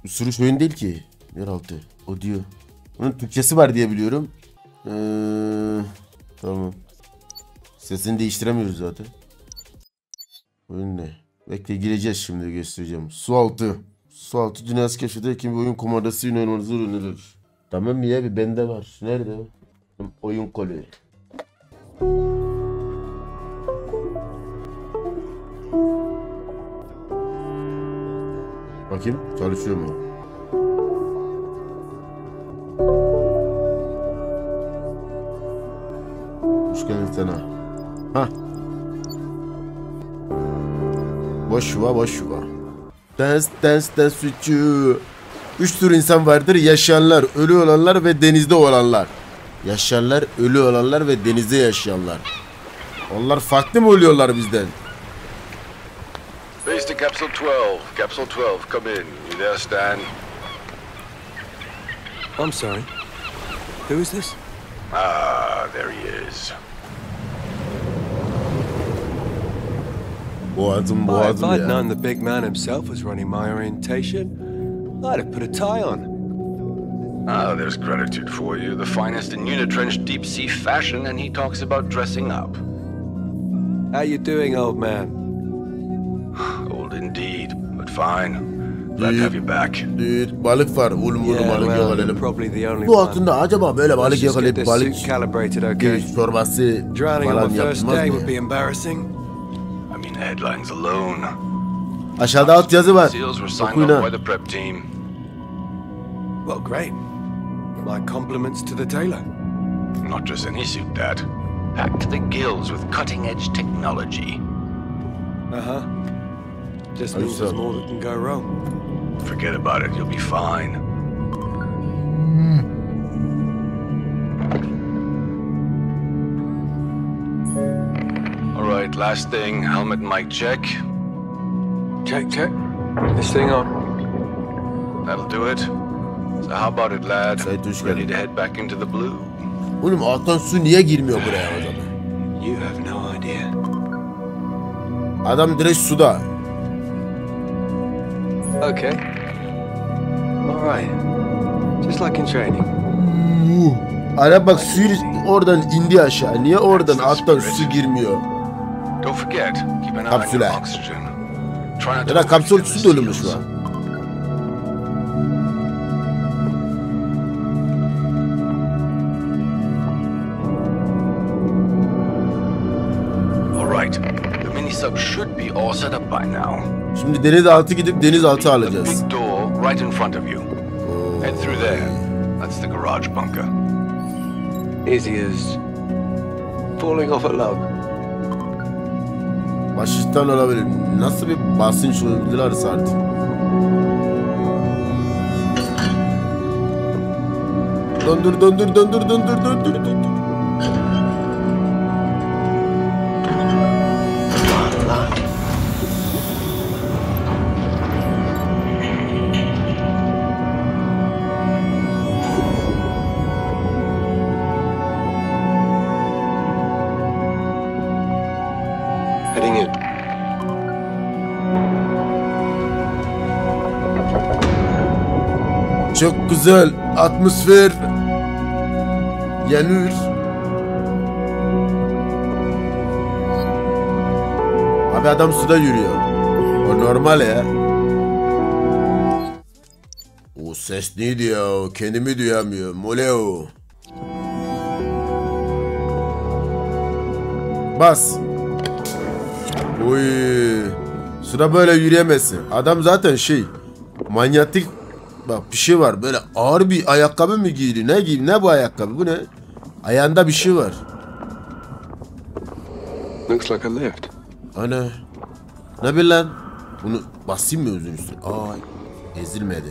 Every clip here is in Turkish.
Sürüş oyun değil ki. Yeraltı. O diyor. Bunun Türkçesi var diye biliyorum. Tamam. Sesini değiştiremiyoruz zaten. Oyun ne? Bekle gireceğiz şimdi göstereceğim. Sualtı. Sualtı dünyası keşfede kim bir oyun komandası oynanmanızı öğrenilir. Tamam ya bir bende var. Nerede? Oyun kolu. Bakayım çalışıyor mu? Hoş geldin sana. Hah. Boş yuva boş yuva. Dance with you. 3 tür insan vardır. Yaşayanlar, ölü olanlar ve denizde olanlar. Yaşayanlar, ölü olanlar ve denizde yaşayanlar. Onlar farklı mı oluyorlar bizden? Base to Capsule 12. Capsule 12, come in. You there, Stan? I'm sorry. Who is this? Ah, there he is. Boğazım If boğazım I'd ya. known the big man himself was running my orientation, I'd have put a tie on. Ah, there's gratitude for you. The finest in unitrenched deep sea fashion, and he talks about dressing up. How you doing, old man? Old indeed, but fine. Glad to have you back. Balık var. Oğlum bunu balık well, you're yakalayalım. probably the only Bu one. altında acaba böyle balık Let's just get yakalayıp this balık suit calibrated, okay? çorbası Drowning falan on my first yapılmaz day mı? would be embarrassing. I mean, the headlines alone. Aşağıda alt yazı var. SEALs were signed Okuyun off ha. by the prep team. Well, great. My compliments to the tailor. Not just any suit, Dad. Packed to the gills with cutting-edge technology. Uh-huh. Just Are you means there's sure? more that can go wrong. Forget about it, you'll be fine. All right, last thing, helmet and mic check. Check. This thing on. That'll do it. So how about it, lad? Say tuş Ready geldi. to head back into the blue? Oğlum alttan su niye girmiyor buraya o zaman? You have no idea. Adam direkt suda. Okay. All right. Just like in training. Ara bak suyu oradan indi aşağı. Niye oradan alttan su girmiyor? Don't forget, keep an eye on Kapsüle. your oxygen. Try not Ya to da kapsül overextend su the dolu mu şu seals. an? All right, the mini sub should be all set up by now. Şimdi denizaltı gidip denizaltı The alacağız. big door right in front of you. Head through there. That's the garage bunker. Easy as falling off a log. Başlıktan olabilir. Nasıl bir basınç uygularsa artık. Döndür. Heading in. Çok güzel atmosfer. Yanıyor. Abi adam suda yürüyor. O normal ya. O ses neydi ya? Kendimi duyamıyorum. Moleo. Bas. Oy. Suda böyle yürüyemezsin. Adam zaten manyetik. Bak bir şey var. Böyle ağır bir ayakkabı mı giydi? Ne giydi? Ne bu ayakkabı? Bu ne? Ayağında bir şey var. Looks like a lift. Ana. Ne bil lan? Bunu basayım mı özün üstüne? Aa, ezilmedi.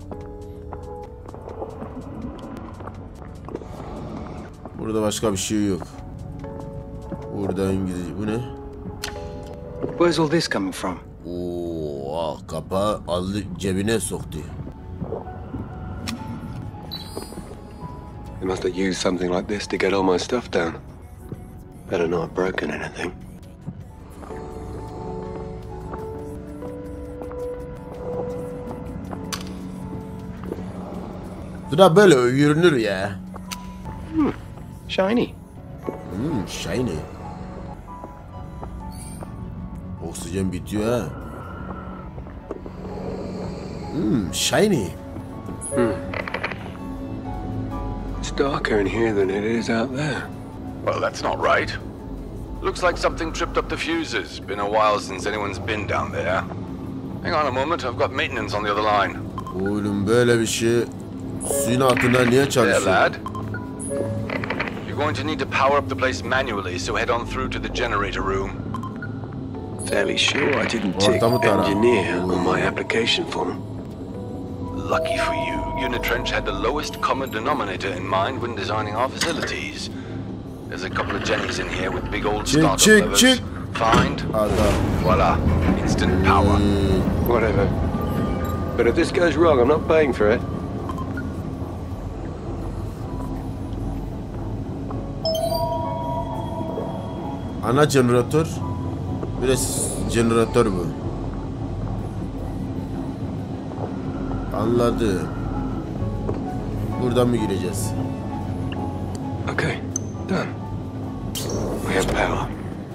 Burada başka bir şey yok. Buradan gidiyor. Bu ne? Where's all this coming from? Oo, kapağı aldı cebine soktu. They must have used something like this to get all my stuff down. Better not have broken anything. Bu da böyle yürünür ya. Shiny. Shiny. Oksijen bitiyor ha. Shiny. It's darker in here than it is out there. Well, that's not right. Looks like something tripped up the fuses. Been a while since anyone's been down there. Hang on a moment, I've got maintenance on the other line. Oğlum böyle bir şey suyun altında niye There, çalışıyor? lad. You're going to need to power up the place manually, so head on through to the generator room. Fairly sure I didn't tick Ortamı tara. engineer on my application form. Lucky for you, Unitrench had the lowest common denominator in mind when designing our facilities. There's a couple of Jennies in here with big old startup levers. Find. Adam. Voila. Instant power. Whatever. But if this goes wrong, I'm not paying for it. Ana jeneratör. Biraz jeneratör bu. Anladım. Buradan mı gireceğiz? Okay, done. We have power.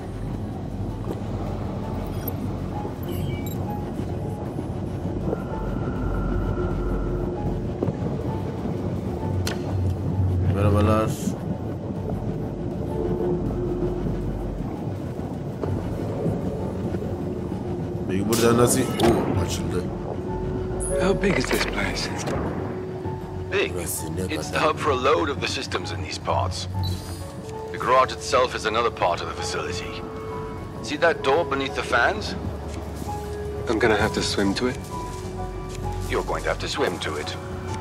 Merhabalar. Peki burada nasıl? Açıldı. How big is this place? Big. It's the hub for a load of the systems in these parts. The garage itself is another part of the facility. See that door beneath the fans? I'm gonna have to swim to it. You're going to have to swim to it.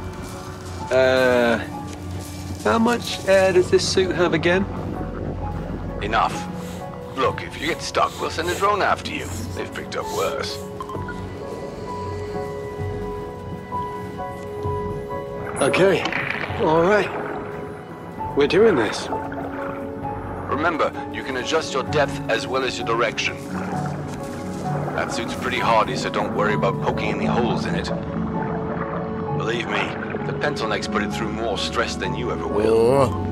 How much air does this suit have again? Enough. Look, if you get stuck, we'll send a drone after you. They've picked up worse. Okay, all right. We're doing this. Remember, you can adjust your depth as well as your direction. That suit's pretty hardy, so don't worry about poking any holes in it. Believe me, the pencil necks put it through more stress than you ever will. Oo.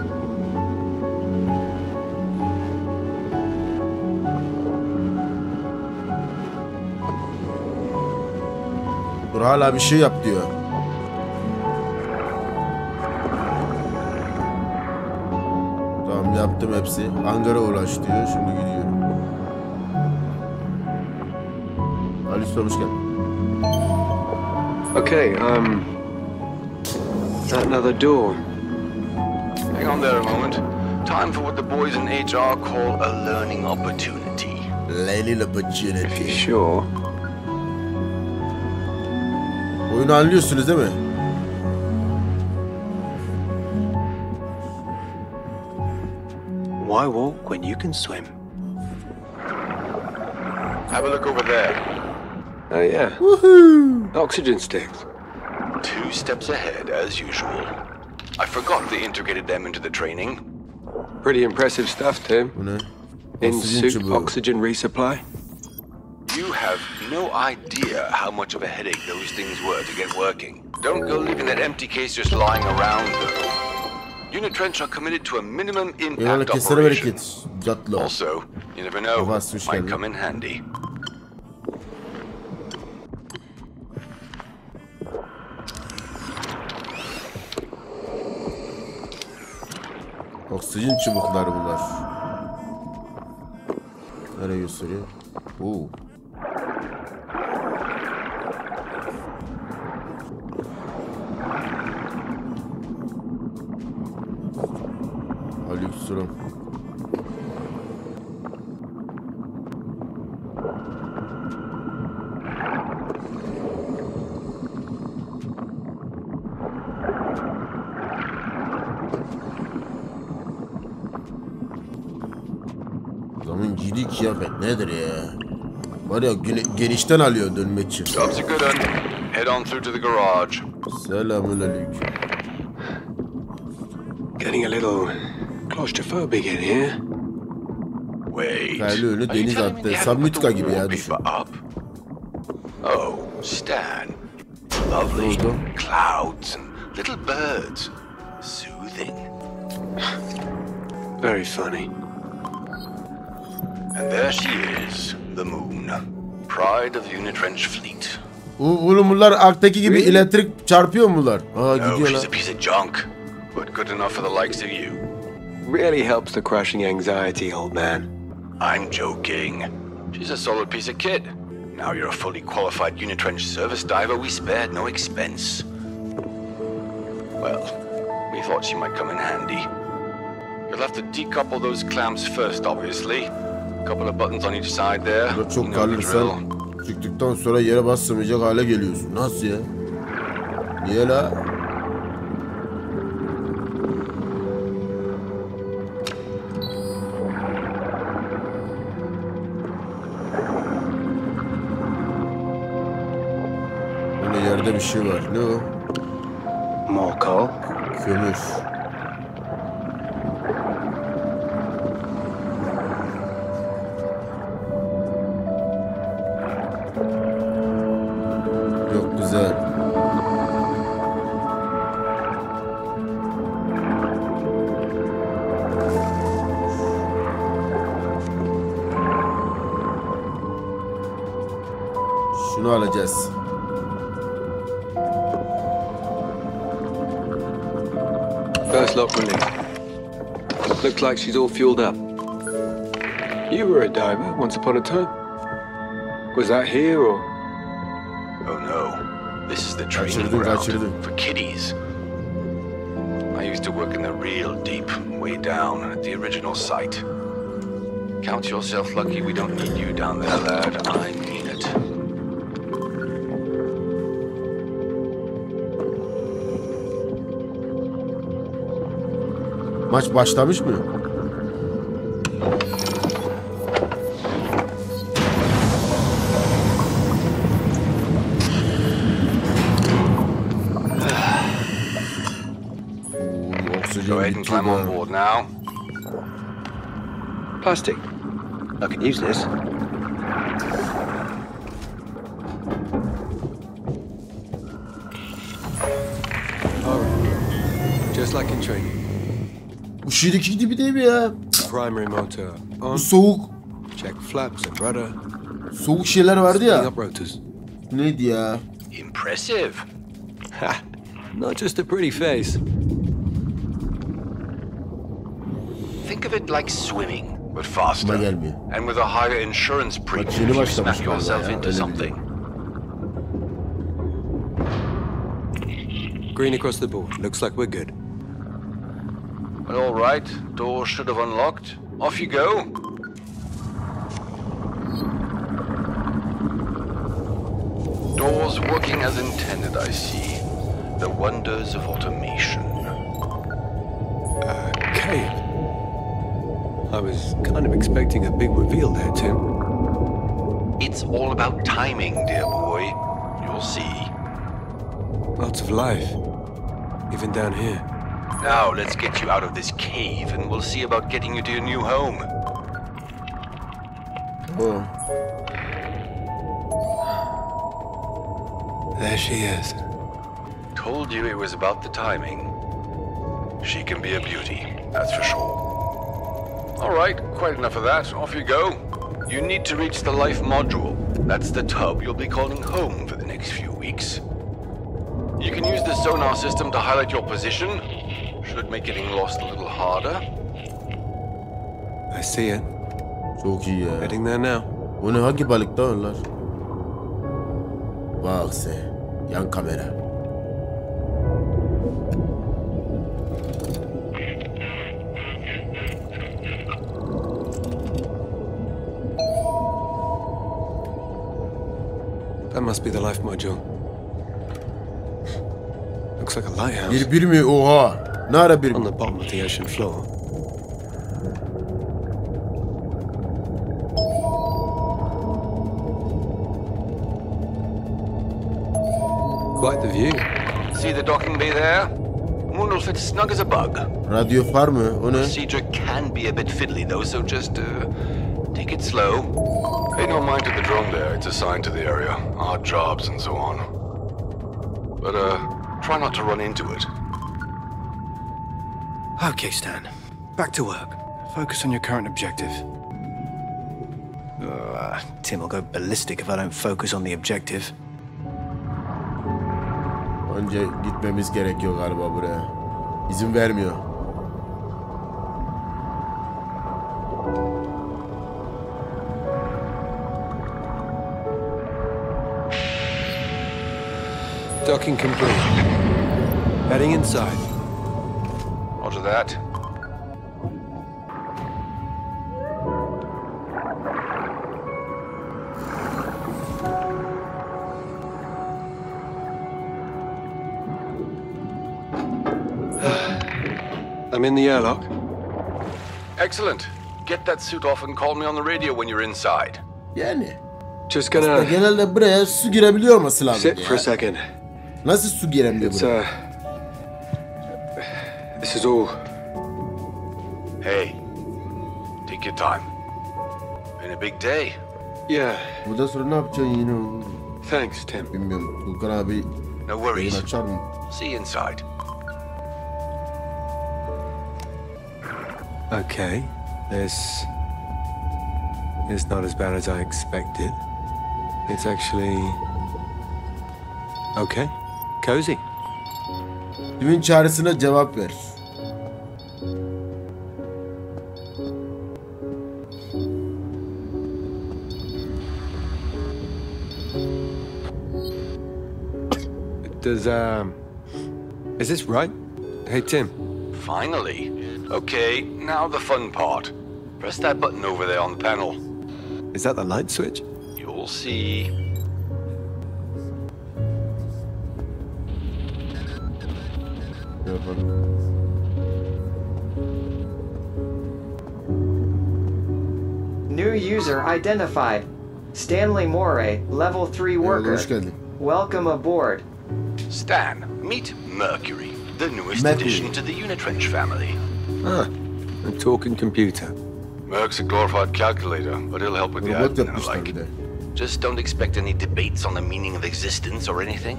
Dur hala bir şey yap diyor. Tamam yaptım hepsi. Angara ulaş diyor. Şimdi gidiyorum. Ali Usta hoş geldin. Okay, another door. Hang on there a moment. Time for what the boys in HR call a learning opportunity. Learning opportunity. Sure. Oyunu anlıyorsunuz değil mi? Why walk when you can swim? Have a look over there. Oh yeah. Woohoo! Oxygen sticks. 2 steps ahead, as usual. I forgot they integrated them into the training. Pretty impressive stuff, Tim. Bu ne? In Oksijen suit çubuğu. oxygen resupply. You have no idea how much of a headache those things were to get working. Don't go leaving that empty case just lying around, though. Unitrench are committed to a minimum Eyvallah impact kesene operation. bereket. Catlı. Also, you never know, Avaz, hoş might geldin. come in handy. Oksijen çubukları bunlar. Nereye gösteriyor? Oo. Aleykümselam. Adamın giydiği kıyafet nedir ya? Var ya genişten alıyor dönmek için. Jobs are good, head on through to the garage. Selamünaleyküm. Getting a little claustrophobic in here. Wait. Kaylı önü Are you deniz telling me attı. they haven't Samnitka put the gibi ya düşün. wallpaper up? Oh, Stan. Lovely. Oldu. Clouds and Little birds. Soothing. Very funny. And there she is, the moon. Pride of the Unitrench fleet. Oğlum bunlar Ark'taki gibi elektrik çarpıyor mu bunlar? Aa No, gidiyor she's lan. a piece of junk, but good enough for the likes of you. Really helps the crushing anxiety, old man. I'm joking. She's a solid piece of kit. Now you're a fully qualified Unitrench service diver, we spared no expense. Well, we thought she might come in handy. You'll have to decouple those clamps first, obviously. A couple of buttons on each side there. Burada You çok know the kalırsan drill. çıktıktan sonra yere basamayacak hale geliyorsun. Nasıl ya? Niye la? Böyle yerde bir şey var. Ne o? More coal? Kömür. Yok güzel. Şunu alacağız. First lock release. Looks like she's all fueled up. You were a diver once upon a time. Was that here or? Oh no, this is the training Kaçırdın, ground kaçırdın. for kiddies. I used to work in the real deep, way down at the original site. Count yourself lucky we don't need you down there, lad. I mean it. Maç başlamış mı? Go ahead and climb on board now. Plastic. I can use this. Alright. Just like in training. Bu şirdeki gibi değil mi ya? Primary motor Bu on. soğuk, Check flaps and rudder. soğuk şeyler vardı Clean ya. up rotors. Neydi ya? Impressive. Ha! Not just a pretty face. Think of it like swimming, but Aklıma faster. gelmiyor. And with a higher insurance premium yeni if you başlamış smack galiba yourself ya, into öyle something. Green across the board. Looks like we're good. Well, all right. Door should have unlocked. Off you go. Doors working as intended, I see. The wonders of automation. Cave. I was kind of expecting a big reveal there, Tim. It's all about timing, dear boy. You'll see. Lots of life. Even down here. Now let's get you out of this cave and we'll see about getting you to your new home. Oh. There she is. Told you it was about the timing. She can be a beauty, that's for sure. All right, quite enough of that. Off you go. You need to reach the life module. That's the tub you'll be calling home for the next few weeks. You can use the sonar system to highlight your position. Should make getting lost a little harder. I see it. Çok iyi ya. Heading there now. Bu ne, hangi balıkta onlar? Bak sen. Yan kamera. That must be the life module. Looks like a lighthouse Bir mi? Oha. Ne ara bir on mi? the bottom of the ocean floor. Quite the view. See the docking bay there? Moon will fit snug as a bug. Radyo far mı? O ne? Procedure can be a bit fiddly though, so just take it slow. Pay no mind to the drone there. It's assigned to the area, odd jobs and so on. But try not to run into it. Okay, Stan. Back to work. Focus on your current objective. Tim will go ballistic if I don't focus on the objective. Önce gitmemiz gerekiyor galiba buraya. İzin vermiyor. Docking complete. Heading inside. Roger that. I'm in the airlock. Excellent. Get that suit off and call me on the radio when you're inside. Yani. Just Aslında gonna genelde buraya su girebiliyor olması lazım sit ya. for a second. Nasıl su giremiyor It's buraya? This is all. Hey, take your time. Been a big day. Yeah. Bundan sonra ne yapacaksın yine? Thanks, Tim. Bilmiyorum. Volkan abi No yayın worries. açar mı? See you inside. Okay. This is not as bad as I expected. It's actually okay. Cozy. Kimin çağrısına cevap ver. Does is this right? Hey, Tim. Finally. Okay, now the fun part. Press that button over there on the panel. Is that the light switch? You'll see. Yapalım. New user identified. Stanley Moray, level 3 worker. Hoş geldin. Welcome aboard. Stan, meet Mercury, the newest Mercury. addition to the Unitrench family. Ah, a talking computer. Merc's a glorified calculator, but he'll help with the Robot admin and yapmışlar like. bir de. Just don't expect any debates on the meaning of existence or anything.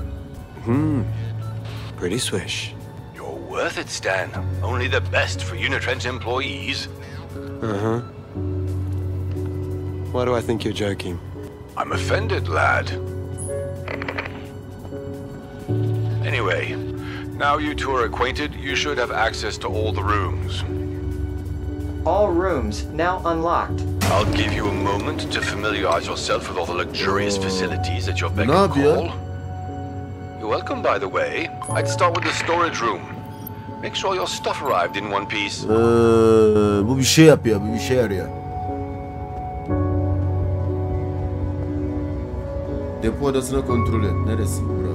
Pretty swish. You're worth it, Stan. Only the best for Unitrench employees. Why do I think you're joking? I'm offended, lad. Anyway, now you two are acquainted, you should have access to all the rooms. All rooms now unlocked. I'll give you a moment to familiarize yourself with all the luxurious facilities at your beck Ne and yapıyor? call. You're welcome, by the way. I'd start with the storage room. Make sure your stuff arrived in one piece. Bu bir şey yapıyor, bu bir şey arıyor. Depo odasına kontrol et. Neresi bura?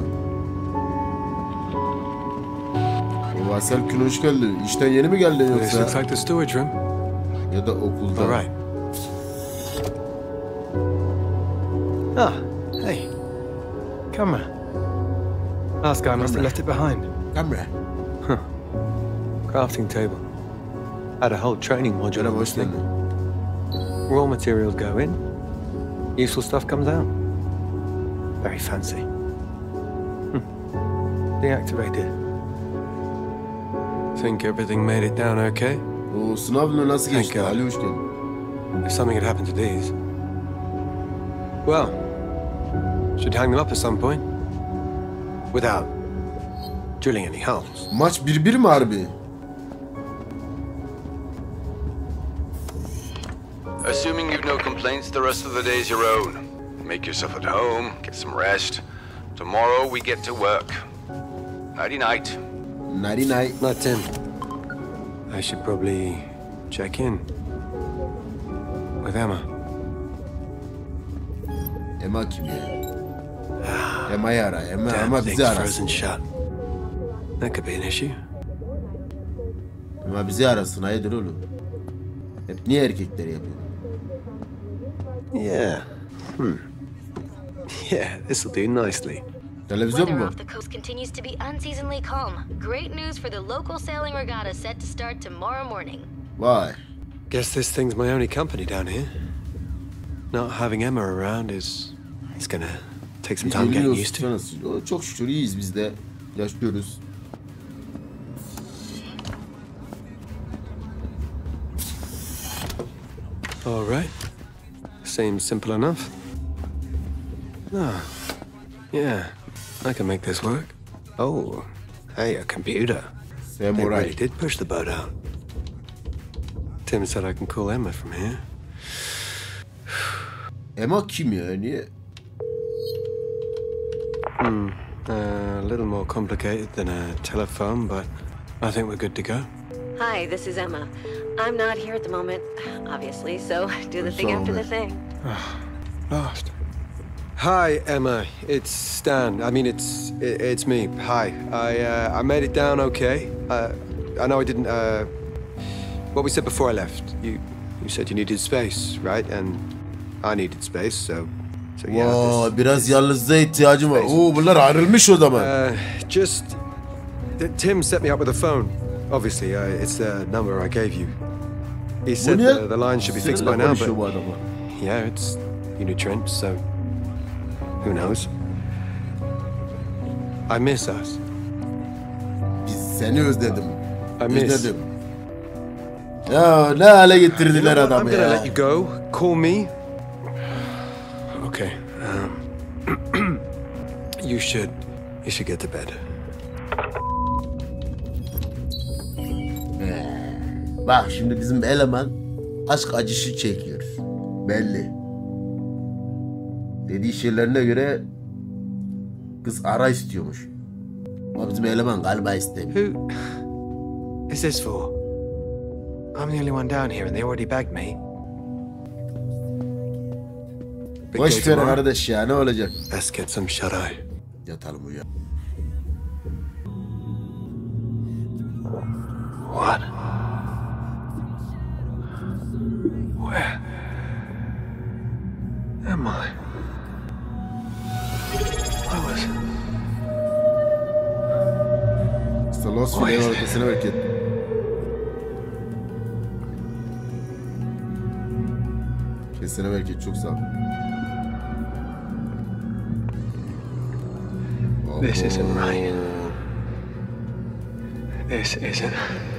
O Vasel Kün hoş geldin. İşten yeni mi geldin This looks yoksa? like the storage room. Ya da okulda. All right. Ah, hey. Camera. Last guy must have left it behind. Kamera. Crafting table. Had a whole training module Merhaba on hoş this thing. geldin. Raw materials go in. Useful stuff comes out. Very fancy. Deactivated. Think everything made it down okay? O sınavla nasıl Thank geçti? God. Ali hoş geldin. If something had happened to these. Well, should hang them up at some point. Without drilling any holes. Maç 1-1 mi harbi? Assuming you've no complaints, the rest of the day's your own. Make yourself at home, get some rest. Tomorrow we get to work. Nighty-night. Nighty night. Not Tim. I should probably check in with Emma. Emma kim ya? Emma'yı ara. Emma Damn ama thing's bizi arasın. frozen shut. That could be an issue. Emma bizi arasın. Hayırdır oğlum? Hep niye erkekler yapıyor? Yeah. Yeah, this'll do nicely. Televizyon Weather mu? off the coast continues to be unseasonably calm. Great news for the local sailing regatta set to start tomorrow morning. Vay. Guess this thing's my only company down here. Not having Emma around is gonna take some time getting used to. O çok şükür iyiyiz biz de. Yaşlıyoruz. All right. Seems simple enough. Ah, yeah, I can make this work. Oh, hey, a computer. They Samurai. really did push the boat out. Tim said I can call Emma from here. Emma kim ya? Niye? A little more complicated than a telephone, but I think we're good to go. Hi, this is Emma. I'm not here at the moment, obviously, so do the thing after the thing. Lost. Hi, Emma. It's Stan. I mean, it's me. Hi. I made it down okay. I know I didn't. What we said before I left. You said you needed space, right? And I needed space, so yeah. Oo, biraz yalnızlığa ihtiyacım var. Oo, bunlar ayrılmış o zaman. Just Tim set me up with a phone. Obviously, it's the number I gave you. He said the line should be fixed by now, but yeah, it's Unitrent, so who knows? I miss us. Biz seni özledim. I miss. Özledim. Ya ne hale getirdiler adamı I'm gonna ya. let you go. Call me. Okay. You should get to bed. Bak şimdi bizim eleman aşk acısı çekiyor. Belli. Dediği şeylerine göre kız ara istiyormuş. Ama bizim eleman galiba istemiyor. Who is this for? I'm the only one down here, and they already bagged me. Big day Boş ver tomorrow. kardeş ya, ne olacak? Let's get some shut eye. Yatalım uyan. What? Where am I? I was. İşte Los File'nin ortasına hareket. Kesene bereket, çok sağ ol. This isn't right. This isn't.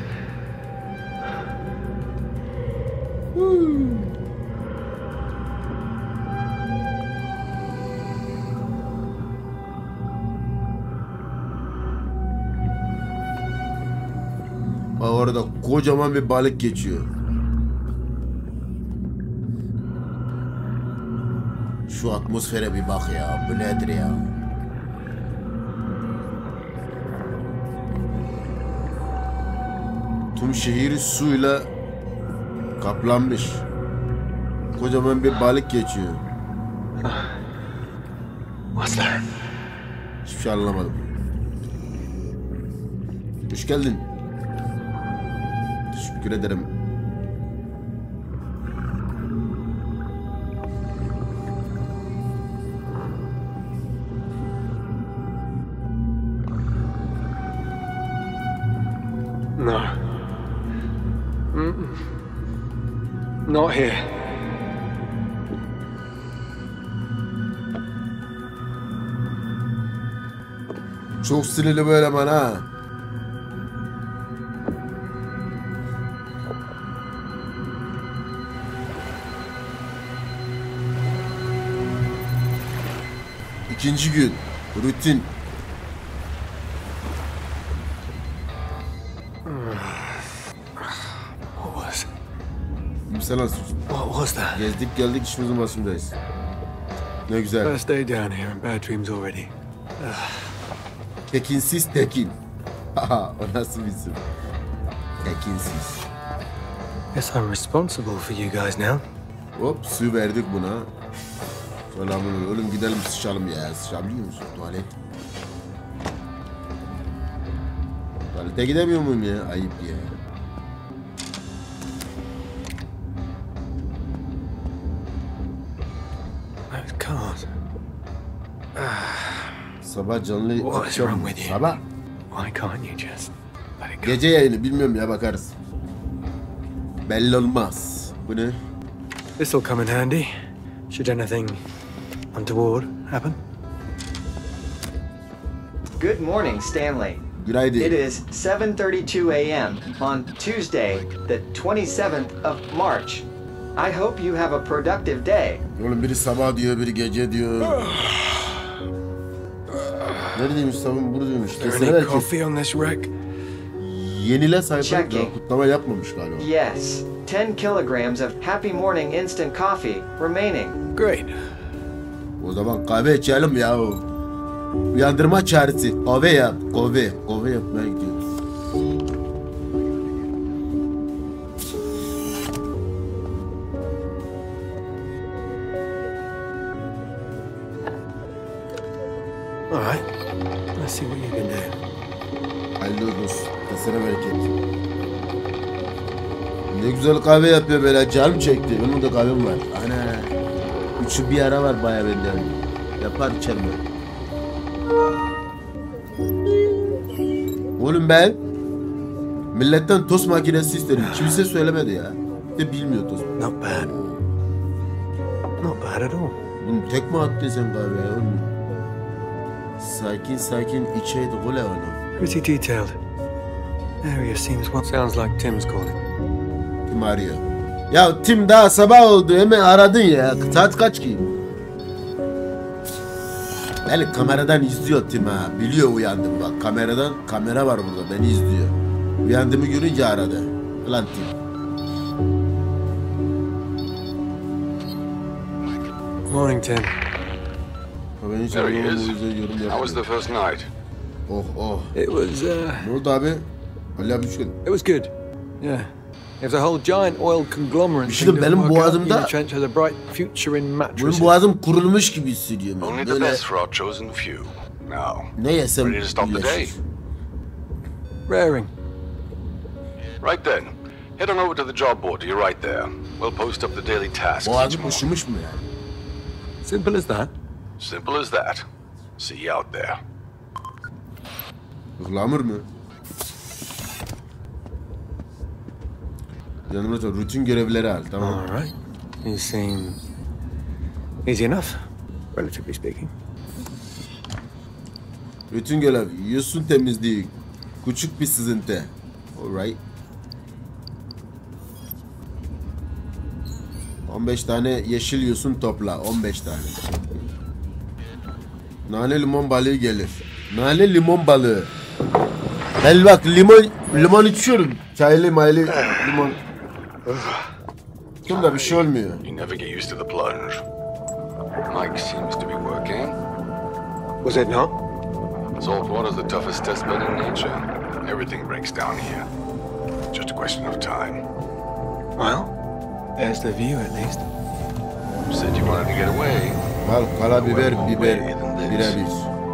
Bak orada kocaman bir balık geçiyor. Şu atmosfere bir bak ya. Bu nedir ya? Tüm şehir suyla kaplanmış. Kocaman bir balık geçiyor. What's that? Hiçbir şey anlamadım. Hoş geldin. Teşekkür ederim. No. Not here. Çok sinirli bu eleman ha. İkinci gün. Rutin. What was? Mesela What was that? gezdik geldik işimizin başındayız. Ne güzel. First day down here and bad dreams already. Tekinsiz Tekin. Haha, o nasıl bir isim? Tekinsiz. Guess I'm responsible for you guys now. Hop, su verdik buna. Selamünaleyküm. Oğlum gidelim sıçalım ya. Sıçabiliyor musun? Tuvalet. Tuvalete gidemiyor muyum ya? Ayıp ya. I can't. Sabah canlı What is wrong with you? Sabah. Why can't you just let it go? Gece yayını bilmiyorum ya, bakarız. Belli olmaz. Bu ne? This'll come in handy. Should anything untoward happen. Good morning, Stanley. Günaydın. It is 7:32 a.m. on Tuesday, the 27th of March. I hope you have a productive day. Oğlum biri sabah diyor, biri gece diyor. Neredeymiş sabun? Buradaymış. Is there Kesene any belki coffee on this wreck? yenile sayfa Checking. kutlama yapmamış galiba. Yes, 10 kilograms of Happy Morning instant coffee remaining. Great. O zaman kahve içelim ya. Uyandırma çağrısı. Kahve yap. Kahve. Kahve yapmaya gidiyoruz. All right. Let's see what you can do. Hayırlı olsun. Kesene bereket. Ne güzel kahve yapıyor böyle. Canım çekti. Benim de kahvem var. Ana. Üçü bir ara var baya benden. Yapar içerim ben. Oğlum ben milletten tost makinesi istedim. Kimse söylemedi ya. De bilmiyor tost. Not bad. Not bad at all. Bunu tek mi attın sen kahveye oğlum? Sakin sakin içeydi öyle onu. Pretty detailed. Area seems what sounds like Tim's calling. Kim arıyor? Ya Tim daha sabah oldu hemen aradın ya. Saat kaç ki? Beni kameradan izliyor Tim ha. Biliyor uyandım bak. Kamera var burada beni izliyor. Uyandığımı görünce aradı. Ulan Tim. Morning, Tim. Ben hiç There he anlamadım, is. o yüzden yorum How was yapmadım. the first night? Oh oh. It was, Ne oldu abi? Ali abi hoş geldin. it was good. Yeah. If the whole giant oil conglomerate İşte thing doesn't benim work out, boğazımda- Unit Trench has a bright future in Benim mattresses. boğazım kurulmuş gibi hissediyorum. Only Ben. the Böyle best for our chosen few. Now, ne yesem ready to stop the day? iyileşir. Raring. Right then, head on over to the job board to your right there. We'll post up the daily tasks each Boğazım morning. üşümüş mü yani? Simple as that. Simple as that. See you out there. Ihlamur mu? Yanımda çok rutin görevleri al tamam. All right. You seem easy enough, relatively speaking. Rutin görev. Yosun temizliği. Küçük bir sızıntı. Alright. 15 tane yeşil yosun topla. 15 tane. Nane limon balığı gelir. Nane limon balığı. Ben bak limon içiyorum. Çaylı maylı limon. Bunda bir şey olmuyor. You never get used to the plunge. Mike seems to be working. Was it not? Salt water's the toughest test bed in nature. Everything breaks down here. Just a question of time. Well, there's the view at least. You said you wanted to get away. Al karabiber biber Than this. birebir.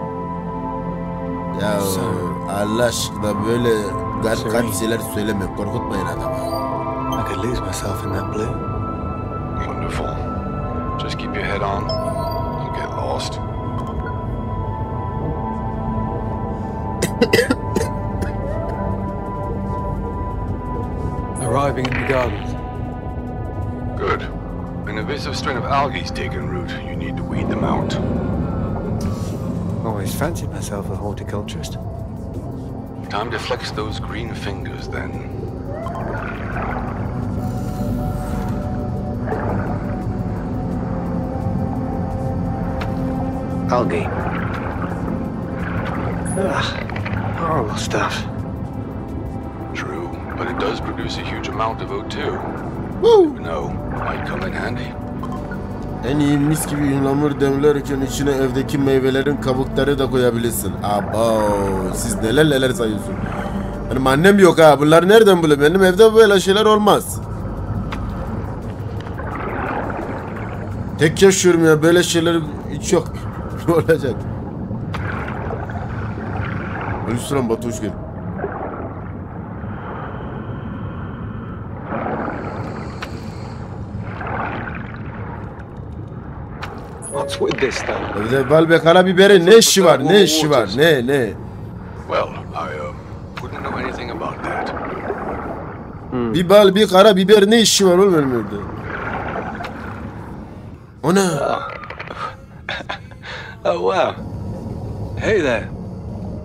Ya Allah aşkına böyle garip şeyler söyleme. Korkutmayın adamı. I could lose myself in that blue. Wonderful. Just keep your head on. Don't get lost. Arriving in the gardens. Good. An invasive strain of algae's taken root. You need to weed them out. Always fancied myself a horticulturist. Time to flex those green fingers, then. Algae. Ugh, horrible stuff. True, but it does produce a huge amount of O2. Woo! No, might come in handy. En iyi mis gibi ıhlamur demlerken içine evdeki meyvelerin kabukları da koyabilirsin. Abo, siz neler sayıyorsun. Benim annem yok ha. Bunları nereden buluyor? Benim evde böyle şeyler olmaz. Tek yaşıyorum ya. Böyle şeyler hiç yok. Ne olacak? Ölüsüren Batu hoş geldin. What's with this stuff? Evde bal ve karabiberin ne işi var? Ne işi var? Ne? Well, I wouldn't know anything about that. Bir bal bir karabiber ne işi var oğlum benim evde? Ona. Oh, wow. Hey there.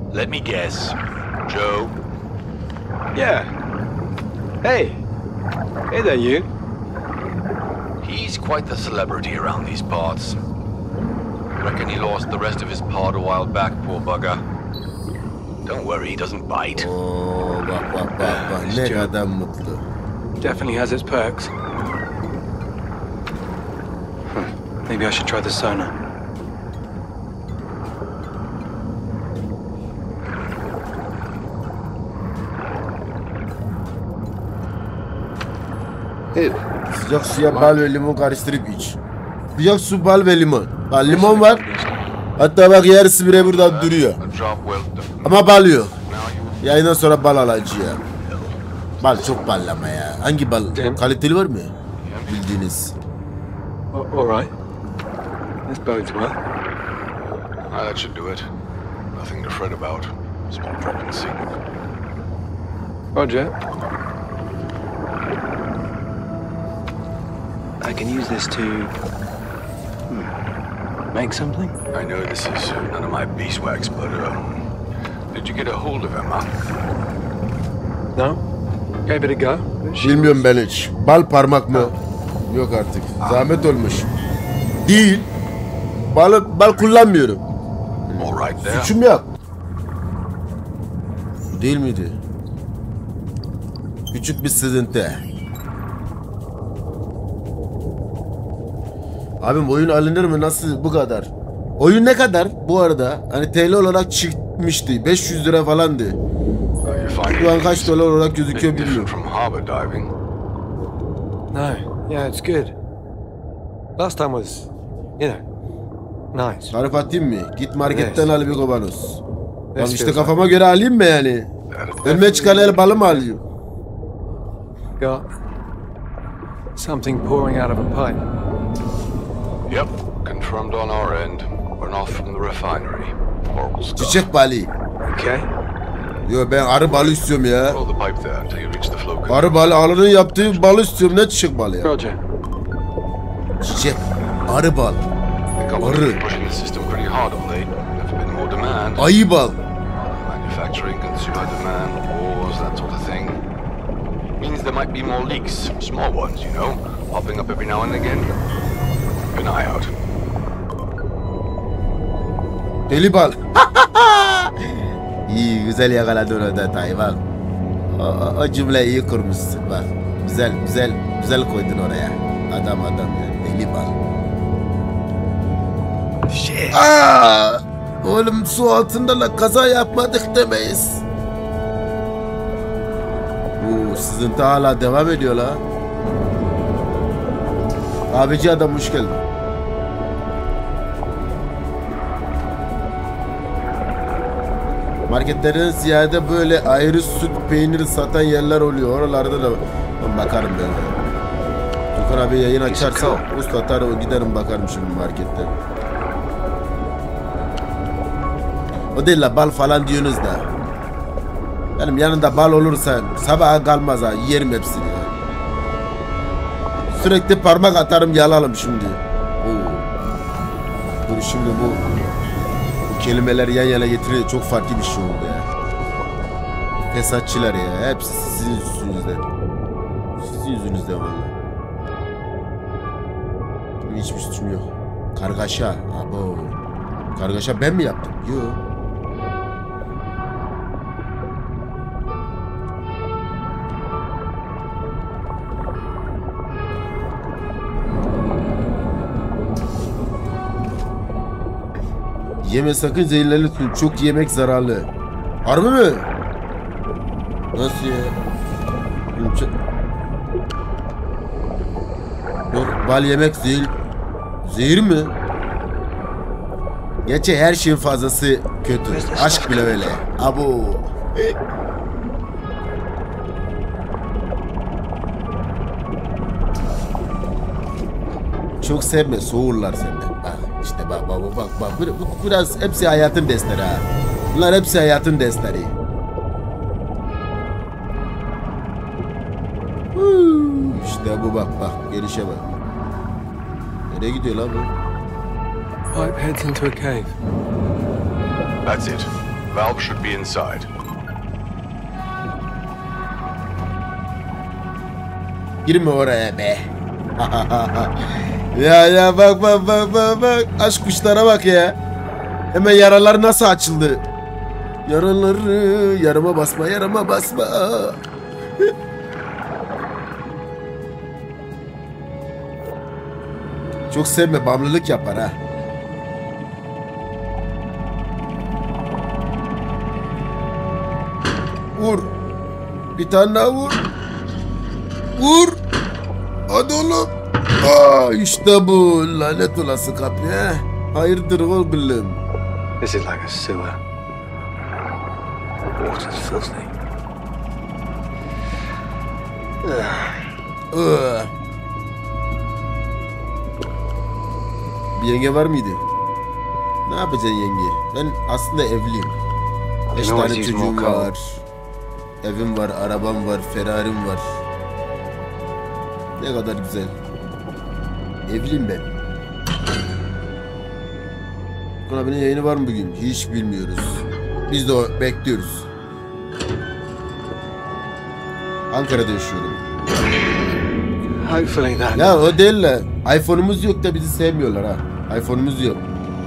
Let me guess. Joe? Yeah. Hey. Hey there, you. He's quite the celebrity around these parts. Reckon he lost the rest of his pod a while back, poor bugger. Don't worry, he doesn't bite. Oo, bak. Ne kadar mutlu. Definitely has its perks. Maybe I should try the sonar. Evet. Sıcak suya bal ve limon karıştırıp iç. Sıcak su, bal ve limon. Bak limon var. Hatta bak yarısı bile burada duruyor. Ama bal yok. Yayından sonra bal alacağım. Bal çok ballama ya. Hangi bal? Kaliteli var mı? Bildiğiniz. All right. This bodes well. That should do it. Nothing to fret about. Small pregnancy. Roger. I can use this to make something. I know this is none of my beeswax, but did you get a hold of Emma? No? Gave it a go. Bilmiyorum ben hiç. Bal parmak mı? Yok artık. Zahmet olmuş. Değil. Bal kullanmıyorum. All right there. Suçum yok. Değil miydi? Küçük bir sızıntı. Abim oyun alınır mı? Nasıl bu kadar? Oyun ne kadar bu arada? Hani TL olarak çıkmıştı. 500 lira falandı. Şu an kaç dolar olarak gözüküyor bilmiyorum. From harbor diving. No. Yeah, it's good. Last time was, you know, nice. Tarif atayım mı? Git marketten al bir kavanoz. Bak Yes, işte feels kafama göre alayım mı yani? Önüme çıkan el balı mı alayım? Got something pouring out of a pipe. Yep, confirmed on our end. Run off from the refinery. Horrible stuff. Çiçek balı. Okay. Yo ben arı balı istiyorum ya. Follow the pipe there until you reach the flow control. Arı balı, arının yaptığı balı istiyorum. Ne çiçek balı ya? Roger. Çiçek. Arı bal. The company's Arı. pushing the system pretty hard of late. Never been more demand. Ayı bal. Manufacturing, consumer demand, wars, that sort of thing. Means there might be more leaks. Small ones, you know. Popping up every now and again. Keep an eye out. Deli bal. İyi, güzel yakaladın o detayı bak. O cümleyi iyi kurmuşsun bak. Güzel koydun oraya. Adam ya. Deli bal. Shit. Oğlum su altında la kaza yapmadık demeyiz. Bu sızıntı hala devam ediyor la. Abici adam hoş geldin. Marketlerin ziyade böyle ayrı süt peyniri satan yerler oluyor. Oralarda da ben bakarım böyle. Tukan abi yayın açarsa usta atar o giderim bakarım şimdi markette. O değil la bal falan diyorsunuz da. Benim yanında bal olursa sabaha kalmaz ha yerim hepsini ya. Sürekli parmak atarım yalalım şimdi. Oo. Dur şimdi bu kelimeler yan yana getirince çok farklı bir şey oldu ya. Fesatçılar ya. Hepsi sizin yüzünüzden. Sizin yüzünüzden vallahi. Hiçbir suçum yok. Kargaşa. Abo. Kargaşa ben mi yaptım? Yok. Yeme sakın zehirli su. Çok yemek zararlı. Harbi mi? Nasıl ya? Yok bal yemek zehir mi? Gerçi her şeyin fazlası kötü. Aşk bile öyle. Abo. Çok sevme soğurlar senden. Bak işte bak. Bu biraz hepsi hayatın dersleri ha. Bunlar hepsi hayatın dersleri. İşte bu bak gelişe bak. Nereye gidiyor lan bu? Pipe heads into a cave. That's it. valve should be inside. Girme oraya be. ya bak. Aşk kuşlara bak ya. Hemen yaralar nasıl açıldı. Yaraları yarama basma. Çok sevme, bağımlılık yapar ha. Vur. Bir tane daha vur. Vur. Hadi oğlum. İşte bu. Lanet olası kapı ha. Hayırdır oğlum. This is like a sewer. The water's filthy. Bir yenge var mıydı? Ne yapacaksın yenge? Ben aslında evliyim. 5 tane çocuğum var. Evim var, arabam var, Ferrari'm var. Ne kadar güzel. Evliyim ben. Abinin yayını var mı bugün? Hiç bilmiyoruz. Biz de bekliyoruz. Ankara'da yaşıyorum. Hopefully that. Ya o değil de iPhone'umuz yok da bizi sevmiyorlar ha. iPhone'umuz yok.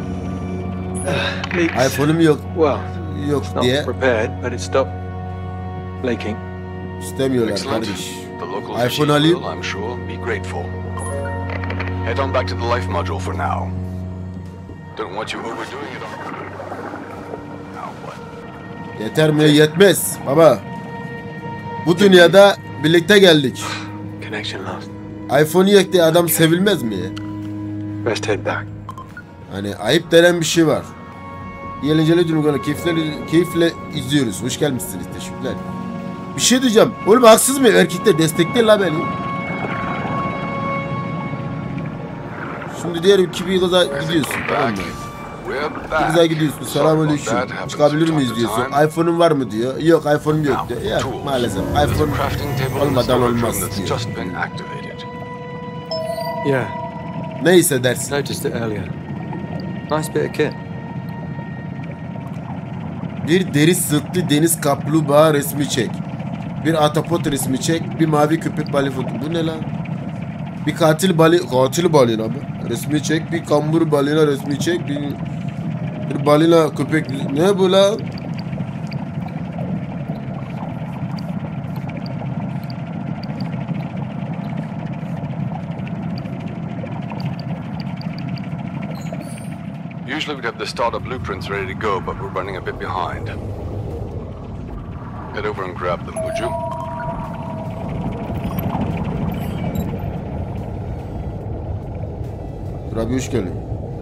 iPhone'um yok. Well, Yok it's not diye prepared, but it stopped leaking. istemiyorlar Excellent. kardeş. The locals iPhone will, alayım. I'm sure, be grateful. Head on back to the life module for now. Don't want you overdoing it on... Now what? Yeter mi? Yetmez baba. Bu dünyada birlikte geldik. Connection lost. iPhone'u yok diye adam sevilmez mi ya? Best head back. Hani ayıp denen bir şey var. İyi eğlenceli duygularla keyifle izliyoruz. Hoş gelmişsiniz. Teşekkürler. Bir şey diyeceğim. Oğlum haksız mı? Erkekler destekler la beni. Şimdi diğer ki bir kıza gidiyorsun. Tamam mı? Bir kıza gidiyorsun. Selamünaleyküm. Çıkabilir miyiz diyorsun. iPhone'un var mı diyor. Yok iPhone'um yok diyor. Ya maalesef iPhone olmadan olmaz diyor. Yeah, Neyse dersin. noticed it earlier. Nice bit of kit. Bir deri sırtlı deniz kaplumbağa resmi çek. Bir atapot resmi çek. Bir mavi köpek balığı foto. Bu ne lan? Bir katil balina mı? Resmi çek. Bir kambur balina resmi çek. Bir balina köpek. Ne bu lan? Usually we'd have the starter blueprints ready to go, but we're running a bit behind. Head over and grab them, would you? Abi hoş geldin.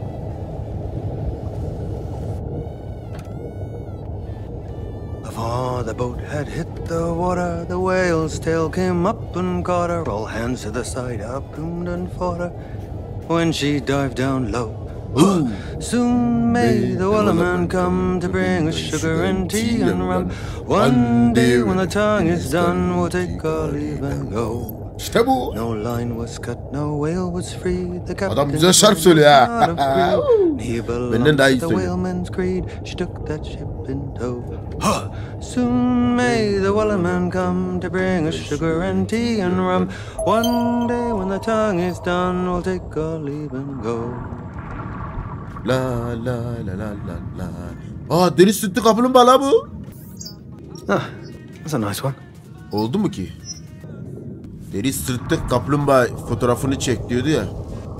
Before the boat had hit the water, the whale's tail came up and caught her. All hands to the side, harpooned and fought her. When she dived down low, soon may the wellerman come to bring us sugar and tea and rum. One day when the tongue is done, we'll take our leave and go. İşte bu. No line was cut, no whale was free. The captain Adam güzel şarkı söylüyor ha. Benden daha iyi the söylüyor. whaleman's creed. She took that ship in tow. Soon may the wellerman come to bring us sugar and tea and rum. One day when the tongue is done, we'll take our leave and go. La la la la la la. Deniz sütlü kaplumbağa la bu. Ah, that's a nice one. Oldu mu ki? Deri sırtlı kaplumbağa fotoğrafını çek diyordu ya.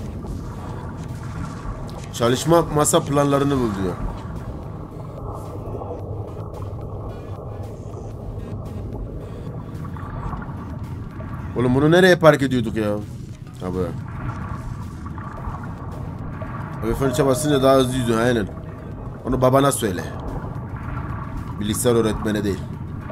Çalışma masa planlarını bul diyor. Oğlum bunu nereye park ediyorduk ya? Ha böyle. F13'e basınca daha hızlı yüzüyor aynen. Onu babana söyle. Bilgisayar öğretmene değil.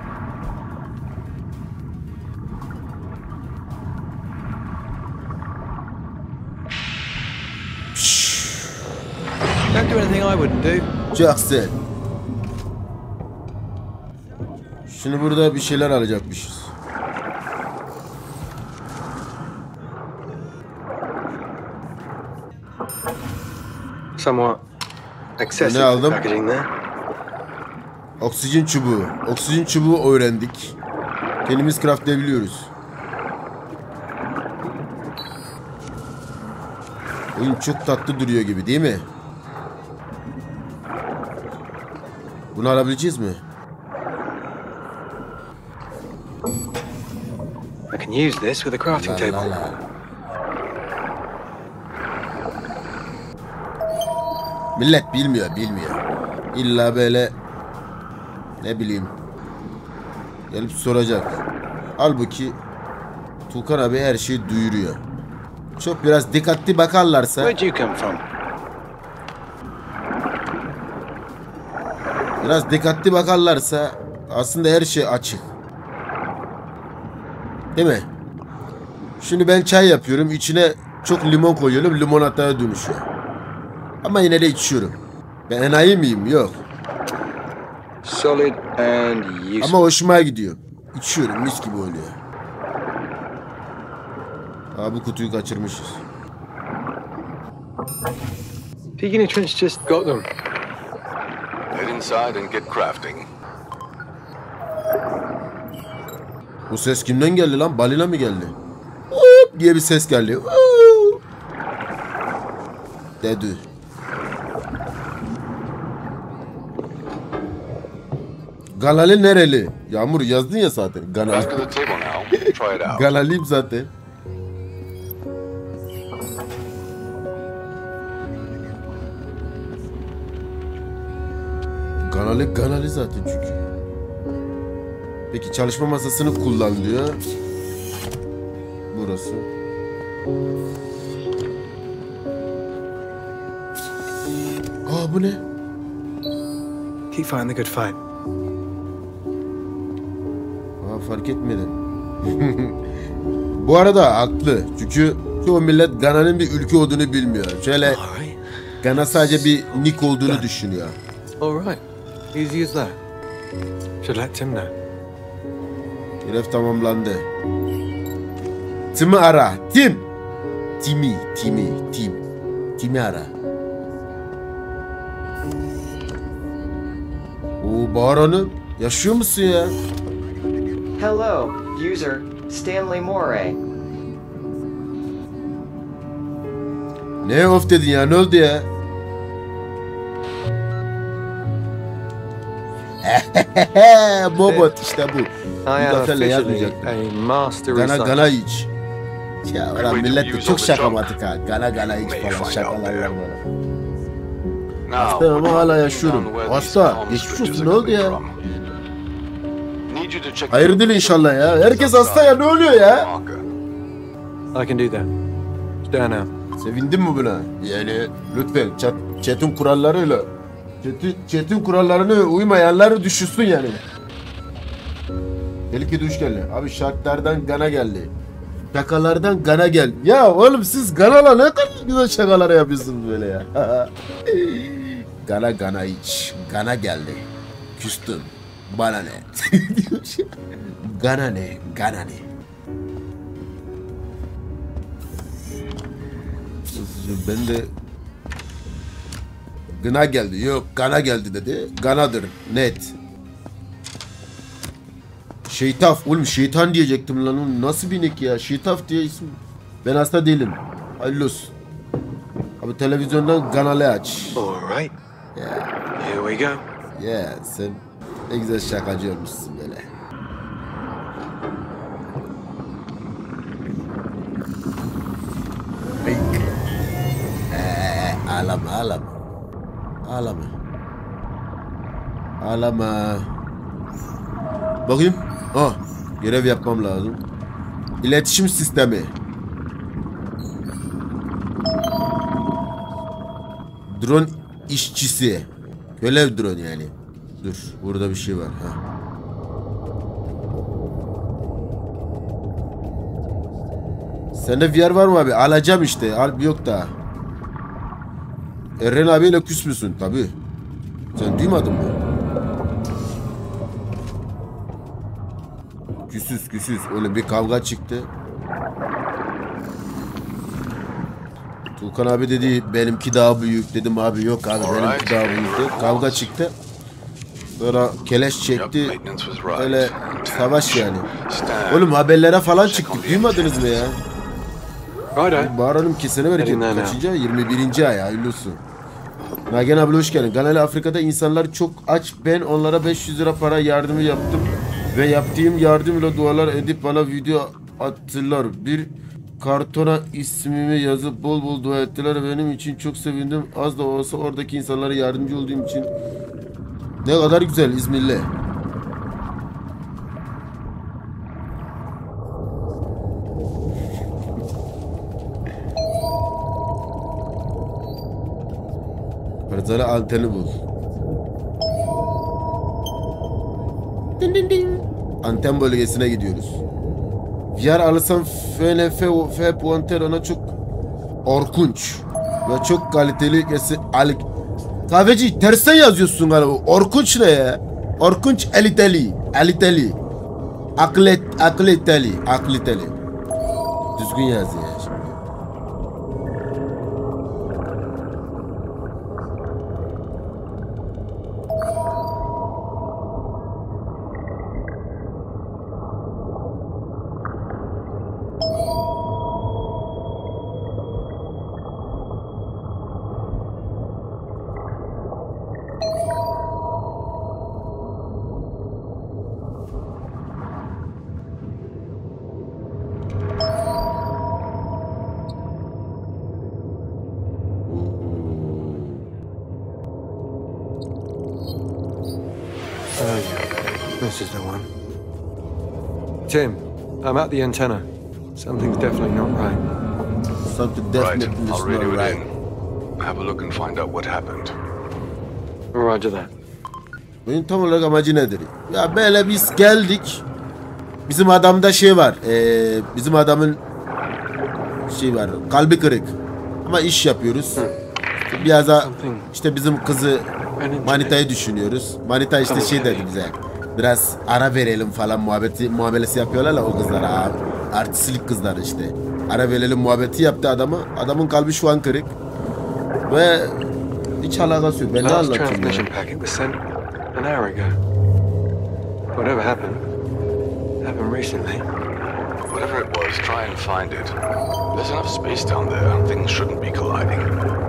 Don't do anything I wouldn't do. Jackson. Şimdi burada bir şeyler alacakmışız. Somewhat excessive Ne aldım? packaging there. Oksijen çubuğu. Oksijen çubuğu öğrendik. Kendimiz craftlayabiliyoruz. Oyun çok tatlı duruyor gibi değil mi? Bunu alabileceğiz mi? I can use this with a crafting table. Millet bilmiyor. İlla böyle ne bileyim gelip soracak. Halbuki Tuğkan abi her şeyi duyuruyor. Çok biraz dikkatli bakarlarsa. Where'd you come from? Biraz dikkatli bakarlarsa aslında her şey açık. Değil mi? Şimdi ben çay yapıyorum. İçine çok limon koyuyorum. Limonataya dönüşüyor. Ama yine de içiyorum. Ben enayi miyim? Yok. Solid and useful. Ama hoşuma gidiyor. İçiyorum. Mis gibi oluyor. Aa, bu kutuyu kaçırmışız. Peeking Trench just got them. Head inside and get crafting. Bu ses kimden geldi lan? Balina mı geldi? Hop diye bir ses geldi. Hop. Dedi. Galali nereli? Yağmur yazdın ya zaten. Galali. Back to the table now. Try it out. Galaliyim zaten. Ganali zaten çünkü. Peki çalışma masasını kullan diyor. Burası. Aa, bu ne? Keep fighting the good fight. Aa, fark etmedim. Bu arada haklı. Çünkü çoğu millet Gana'nın bir ülke olduğunu bilmiyor. Şöyle Gana sadece bir nick olduğunu düşünüyor. All right. Easy as that. Should let Tim know. Görev tamamlandı. Tim'i ara. Tim. Tim'i ara. Oo, Bahar Hanım. Yaşıyor musun ya? Hello, user Stanley Moray. Ne of dedin ya? Ne oldu ya? Mobot işte bu. I am Zaferle officially yazmayacaktım. a master Gana recycler. iç. Ya ulan millet de çok şakamatik ha. Gana iç falan şakalar var bana. Hasta ama hala yaşıyorum. Hasta. Geçmiş olsun, ne oldu ya? Hayırdır inşallah ya. Herkes hasta ya, ne oluyor ya? I can do that. Stand now. Sevindin mi buna? Yani lütfen chat'in kurallarıyla chat'in kurallarına uymayanları düşürsün yani. Tehlikeli duş geldi. Abi şartlardan Gana geldi. Şakalardan Gana geldi. Ya oğlum siz Gana'la ne kadar güzel şakalar yapıyorsunuz böyle ya. Gana iç. Gana geldi. Küstüm. Bana ne? Gana ne? Ben de Gına geldi. Yok, Gana geldi dedi. Gana'dır. Net. Şeytaf. Oğlum şeytan diyecektim lan. Nasıl bir nick ya? Şeytaf diye isim. Ben hasta değilim. Hayırlı olsun. Abi televizyondan Ganalı aç. All right. Yeah. Here we go. Yeah, sen ne güzel şakacı olmuşsun böyle. Ağlama. Bakayım. Görev yapmam lazım. İletişim sistemi. Drone işçisi. Görev drone yani. Dur, burada bir şey var. Sende VR var mı abi? Alacağım işte. Al, yok daha. Eren abiyle küs müsün? Tabii. Sen duymadın mı? Küsüz. Öyle bir kavga çıktı. Tuğkan abi dedi benimki daha büyük. Dedim abi yok abi benimki daha büyük. Kavga çıktı. Sonra keleş çekti. Yep, maintenance was right. Öyle savaş yani. Stan. Oğlum haberlere falan çıktık. Duymadınız mı ya? Righto. Bağıralım kesene bereket. Elinden Kaçıncı ay? 21. ay. Hayırlı olsun. Nagen abla hoş geldin. Ganali Afrika'da insanlar çok aç. Ben onlara 500 lira para yardımı yaptım. Ve yaptığım yardımla dualar edip bana video attılar. Bir kartona ismimi yazıp bol bol dua ettiler. Benim için çok sevindim. Az da olsa oradaki insanlara yardımcı olduğum için. Ne kadar güzel İzmirli. Haritalı anteni bul. Din din din. Anten bölgesine gidiyoruz. VR alırsam FNF puanter ona çok orkunç ve çok kaliteli kahveci tersten yazıyorsun galiba. Orkunç ne ya? Orkunç eliteli. Eliteli. Akleteli. Düzgün yaz ya şimdi. This is the one. Tim, I'm at the antenna. Something's definitely not right. Something Right, definitely I'll is radio not it right. in. Have a look and find out what happened. Roger that. Benim tam olarak amacı nedir? Ya böyle biz geldik. Bizim adamda şey var. Bizim adamın şey var. Kalbi kırık. Ama iş yapıyoruz. Biraz da işte bizim kızı Manita'yı düşünüyoruz. Manita işte şey dedi bize. Biraz ara verelim falan muamelesi yapıyorlar la o kızlara. Artistlik kızlar işte. Ara verelim muhabbeti yaptı adama. Adamın kalbi şu an kırık. Ve hiç alakası yok. Ben ne Last anlatıyorum transmission ya? packet was sent an hour ago. Whatever happened recently. Whatever it was, try and find it. There's enough space down there. Things shouldn't be colliding.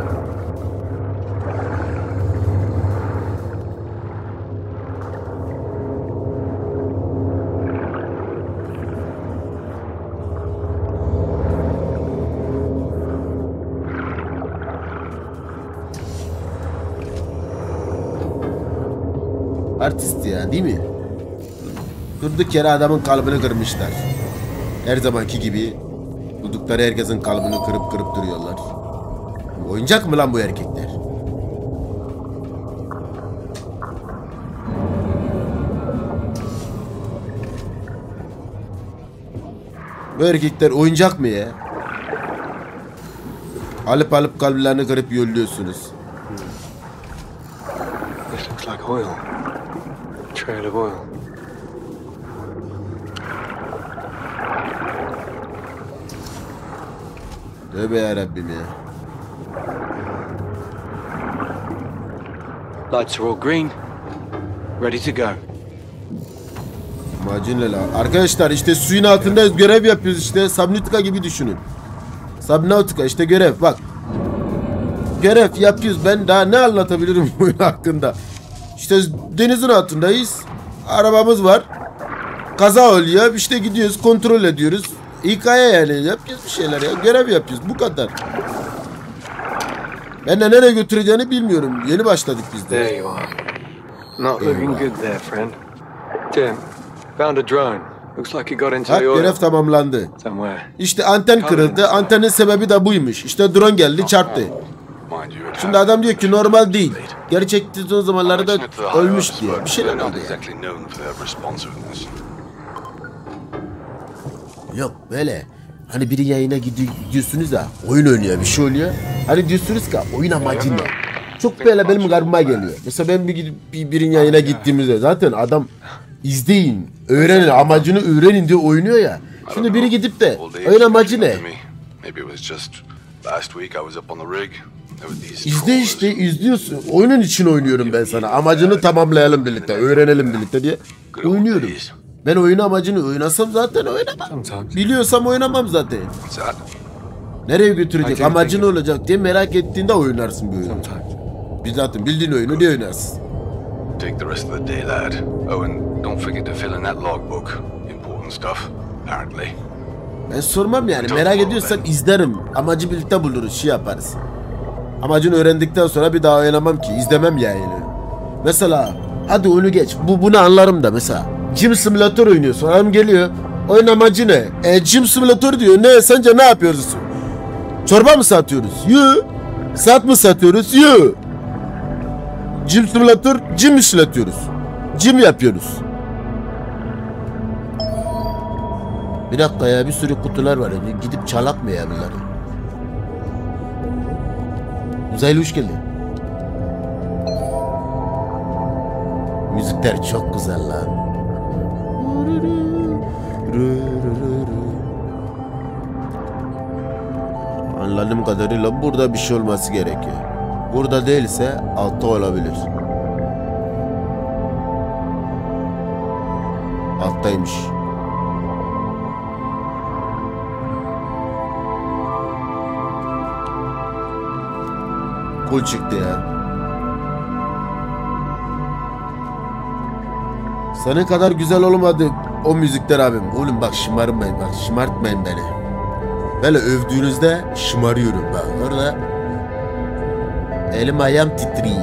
Artist ya değil mi? Durduk yere adamın kalbini kırmışlar. Her zamanki gibi durdukları herkesin kalbini kırıp duruyorlar. Oyuncak mı lan bu erkekler? Bu erkekler oyuncak mı ya? Alıp kalplerini kırıp yolluyorsunuz. This looks like oil. Trail of oil. Tövbe yarabbim ya. Lights are all green. Ready to go. Macunla la. Arkadaşlar işte suyun altındayız, görev yapıyoruz işte. Subnautica gibi düşünün. Subnautica işte görev bak. Görev yapıyoruz. Ben daha ne anlatabilirim bu oyun hakkında? İşte denizin altındayız. Arabamız var. Kaza oluyor. İşte gidiyoruz, kontrol ediyoruz. Hikaye yani. Yapıyoruz bir şeyler ya. Görev yapıyoruz. Bu kadar. Ben de nereye götüreceğini bilmiyorum. Yeni başladık biz de. There you are. Not looking good there, friend. Tim, found a drone. Looks like it got into Bak the oil görev tamamlandı. somewhere. İşte anten kırıldı. Antenin sebebi de buymuş. İşte drone geldi çarptı. Mind you, it Şimdi adam diyor ki normal değil. Gerçekte son happened. zamanlarda Mentioned it to the higher ölmüş ups, diye. but Bir şeyler they're oldu not ya. exactly known for their responsiveness. Yok böyle. Hani biri yayına gidiyorsunuz da oyun oynuyor bir şey oluyor. Hani diyorsunuz ki oyun amacı ne? Çok böyle benim garibime geliyor. Mesela ben birinin yayına gittiğimizde zaten adam izleyin, öğrenin, amacını öğrenin diye oynuyor ya. Şimdi biri gidip de oyun amacı ne? Maybe it was just last week I was up on the rig. İzle işte, izliyorsun. Oyunun için oynuyorum ben sana. Amacını tamamlayalım birlikte, öğrenelim birlikte diye oynuyorum. Ben oyun amacını oynasam zaten oynamam. Biliyorsam oynamam zaten. Nereye götürecek, amacı ne olacak diye merak ettiğinde oynarsın bir oyunu. Biz zaten bildiğin oyunu diye oynarsın. Take the rest of the day, lad. Oh, and don't forget to fill in that logbook. Important stuff, apparently. Ben sormam yani, merak ediyorsan izlerim. Amacı birlikte buluruz, şey yaparız. Amacını öğrendikten sonra bir daha oynamam ki, izlemem yani. Mesela hadi oyunu geç, bunu anlarım da mesela. Gym Simulator oynuyorsun, adam geliyor. Oyun amacı ne? Gym Simulator diyor, ne sence ne yapıyoruz? Çorba mı satıyoruz? Yoo. Saat mi satıyoruz? Yoo. Gym Simulator, gym işletiyoruz. Gym yapıyoruz. Bir dakika ya, bir sürü kutular var. Gidip çalak mı ya bunları? Uzaylı hoş geldin. Müzikler çok güzel lan. Anladığım kadarıyla burada bir şey olması gerekiyor. Burada değilse altta olabilir. Alttaymış. Kul çıktı ya. Senin kadar güzel olmadı o müzikler abim. Oğlum bak şımarmayın, bak şımartmayın beni. Böyle övdüğünüzde şımarıyorum bak. Orada elim ayağım titriyor.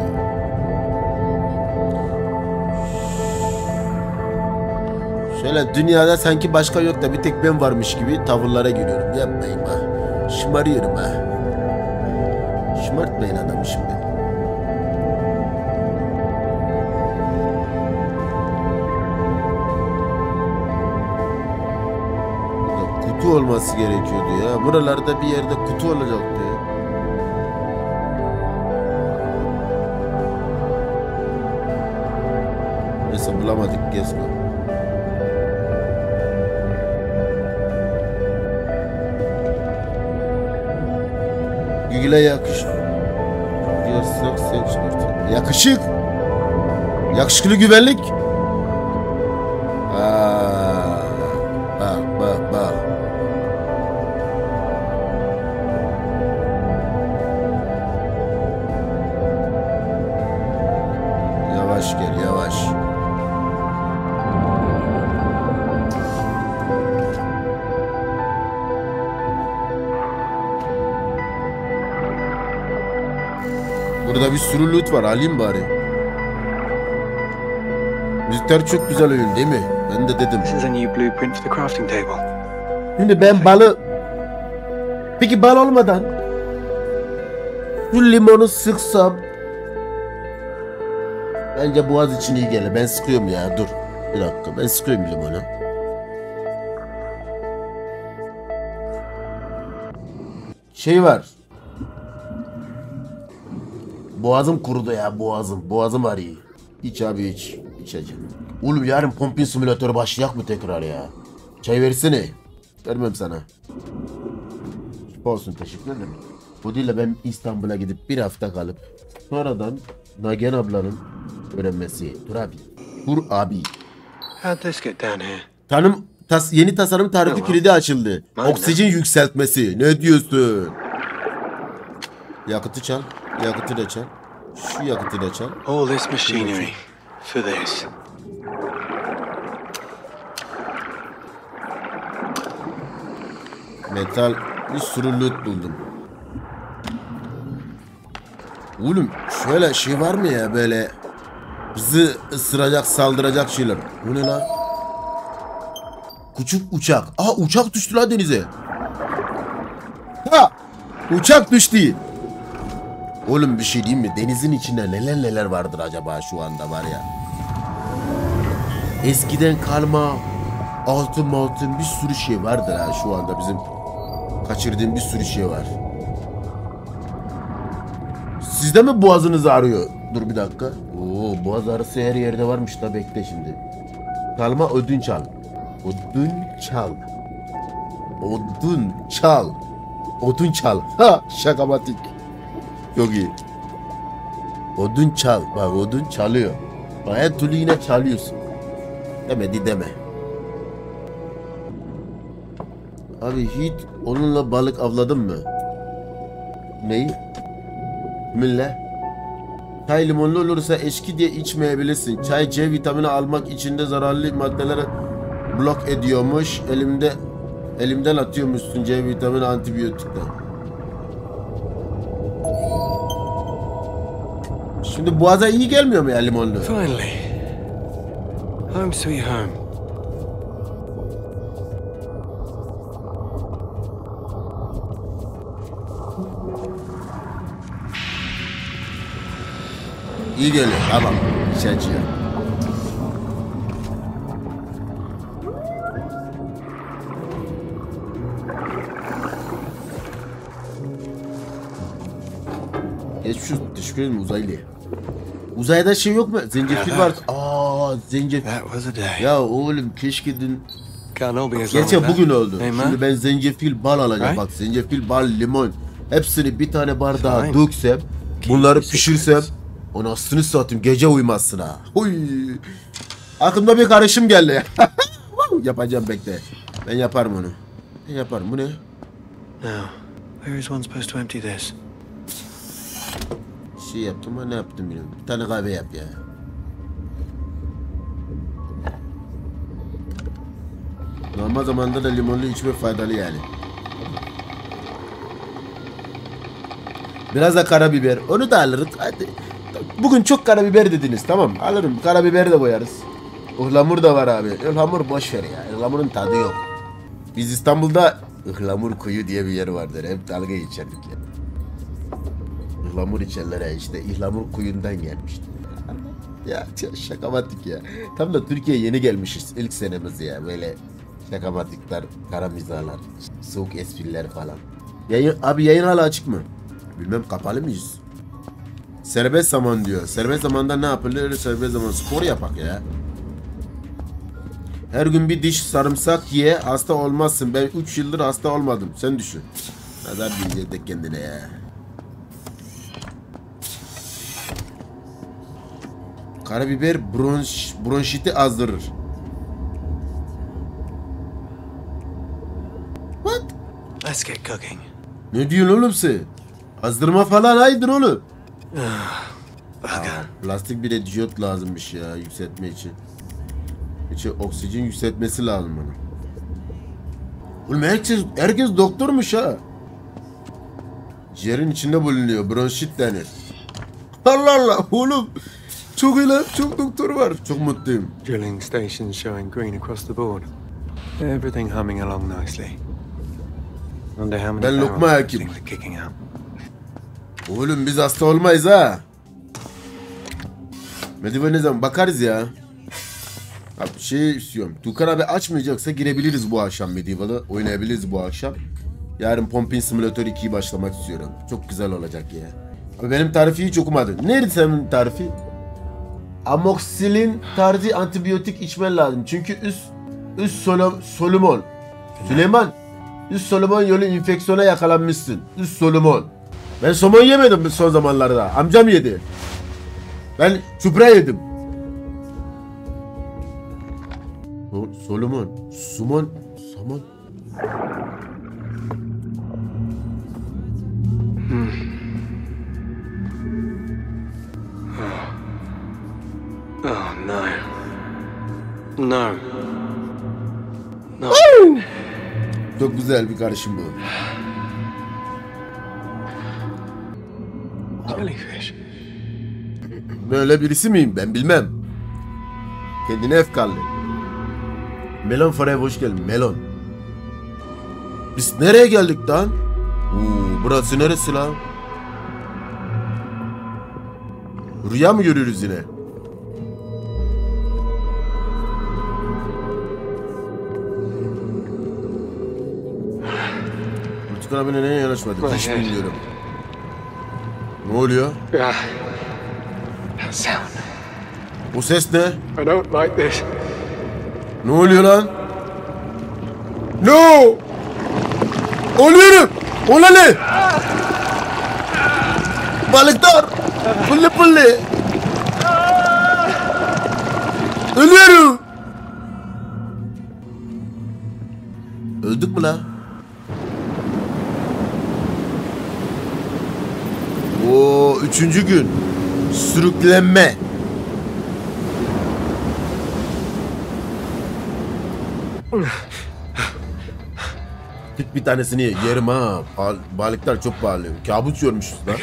Şöyle dünyada sanki başka yok da bir tek ben varmış gibi tavırlara giriyorum. Yapmayın bak. Şımarıyorum ha. Şımartmayın adamı şimdi. Kutu olması gerekiyordu ya. Buralarda bir yerde kutu olacaktı ya. Neyse bulamadık, gezme. Gügüle yakışık. Diyorsak sen çıkart. Yakışık. Yakışıklı güvenlik. Bak. Yavaş gel, yavaş. Burada bir sürü loot var, alayım bari. Müzikler çok güzel oyun değil mi? Ben de dedim. This is a new blueprint for the crafting table. Şimdi ben balı... Peki bal olmadan... Şu limonu sıksam... Bence boğaz için iyi gelir. Ben sıkıyorum ya, dur. Bir dakika, ben sıkıyorum limonu. Şey var. Boğazım kurudu ya, boğazım. Boğazım arıyor. İç abi iç. İçeceğim. Oğlum yarın pompin simülatörü başlayak mı tekrar ya? Çay versene. Vermem sana. Şifa olsun, teşekkür ederim. Bu değil de ben İstanbul'a gidip bir hafta kalıp sonradan Nagihan ablanın öğrenmesi. Dur abi. Dur abi. How'd this get down here? Yeni tasarım tarifi kilidi açıldı. Oksijen yükseltmesi. Ne diyorsun? Yakıtı çal. Yakıtı da çal. Şu yakıtı da çal. All this machinery for this. Metal bir sürü loot buldum. Oğlum şöyle şey var mı ya, böyle bizi ısıracak, saldıracak şeyler. Bu ne lan? Küçük uçak. Aa, uçak düştü lan denize. Ha! Uçak düştü. Oğlum bir şey diyeyim mi? Denizin içinde neler vardır acaba şu anda var ya. Eskiden kalma altın bir sürü şey vardır ha şu anda, bizim kaçırdığım bir sürü şey var. Sizde mi boğazınız ağrıyor? Dur bir dakika. Oo, boğaz ağrısı her yerde varmış da, bekle şimdi. Kalma ödünç al. Ödünç al. Odun çal. Odun çal. Ha, şakamatik. Çok iyi. Odun çal. Bak odun çalıyor. Bak her türlü yine çalıyorsun. Demedi deme. Abi hiç onunla balık avladın mı? Neyi? Mille? Çay limonlu olursa eşki diye içmeyebilirsin. Çay C vitamini almak için de zararlı maddeleri blok ediyormuş. Elimden atıyormuşsun C vitamini antibiyotikten. Şimdi boğaza iyi gelmiyor mu ya limonlu? Finally. Home sweet home. İyi geliyor. Tamam. İçeceğim. Geçmiş olsun. Teşekkür ederim uzaylı. Uzayda şey yok mu? Zencefil var. Zencefil. That was a day. Ya oğlum keşke dün... Can't all be as long as Geçen that. bugün oldu. Hey, man. Şimdi ben zencefil bal alacağım. Right? Bak zencefil bal limon. Hepsini bir tane bardağa Fine. döksem. Bunları pişirsem. Anasını satayım gece uyumazsın ha. Huy. Aklımda bir karışım geldi. Yapacağım bekle. Ben yaparım onu. Ben yaparım. Bu ne? Now, where is one supposed to empty this? Şey yaptım ama ne yaptım bilmiyorum. Bir tane kahve yap ya. Normal zamanda da limonlu içmek faydalı yani. Biraz da karabiber. Onu da alırız. Hadi. Bugün çok karabiber dediniz tamam mı? Alırım. Karabiber de koyarız. Ihlamur da var abi. Ihlamur boş ver ya. Ihlamurun tadı yok. Biz İstanbul'da Ihlamur Kuyu diye bir yer vardır. Hep dalga geçerdik ya. Ihlamur içerlere işte İhlamur Kuyu'ndan gelmişti. Ya şakamatik ya. Tam da Türkiye'ye yeni gelmişiz. İlk senemiz ya. Böyle şakamatikler, kara mizahlar, soğuk espriler falan. Abi yayın hala açık mı? Bilmem kapalı mıyız? Serbest zaman diyor. Serbest zamanda ne yapılır? Serbest zaman spor yapak ya. Her gün bir diş sarımsak ye, hasta olmazsın. Ben 3 yıldır hasta olmadım. Sen düşün. Nazar diyecek kendine ya. Karabiber bronşiti azdırır. What? Let's get cooking. Ne diyorsun oğlum sen? Azdırma falan haydır oğlum. Plastik bir de diyot lazımmış ya yükseltme için. İçi oksijen yükseltmesi lazım bana. Oğlum herkes doktormuş ha. Ciğerin içinde bulunuyor. Bronşit denir. Allah Allah oğlum. Çok iyi lan. Çok doktor var. Çok mutluyum. Drilling stations showing green across the board. Everything humming along nicely. Wonder how many Ben lokma barrels hakim. things are kicking out. Oğlum biz hasta olmayız ha. Medieval ne zaman bakarız ya. Abi şey istiyorum. Tukan abi açmayacaksa girebiliriz bu akşam Medieval'ı. Oynayabiliriz bu akşam. Yarın Pumping Simulator 2'yi başlamak istiyorum. Çok güzel olacak ya. Abi benim tarifi hiç okumadın. Nerede senin tarifi? Amoxilin tarzı antibiyotik içmen lazım. Çünkü üst Solomon. Süleyman. Üst Solomon yolu infeksiyona yakalanmışsın. Üst Solomon. Ben somon yemedim son zamanlarda. Amcam yedi. Ben çupra yedim. Solomon. Somon. Oh no. No. No. Çok güzel bir karışım bu. Jellyfish. Böyle birisi miyim ben bilmem. Kendine efkarlı. Melon Fara'ya hoş geldin. Melon. Biz nereye geldik lan? Burası neresi lan? Rüya mı görüyoruz yine? Tukan abine neye yanaşmadık? Hiç bilmiyorum. Ne oluyor? That sound. O ses ne? I don't like this. Ne oluyor lan? No! Oluyorum! Ola ne? balıklar. Pulli pulli. Ölüyorum. Öldük mü la? Oo, 3. gün. Sürüklenme. Tut bir tanesini yerim ha. Balıklar çok pahalı. Kabus görmüşüz lan.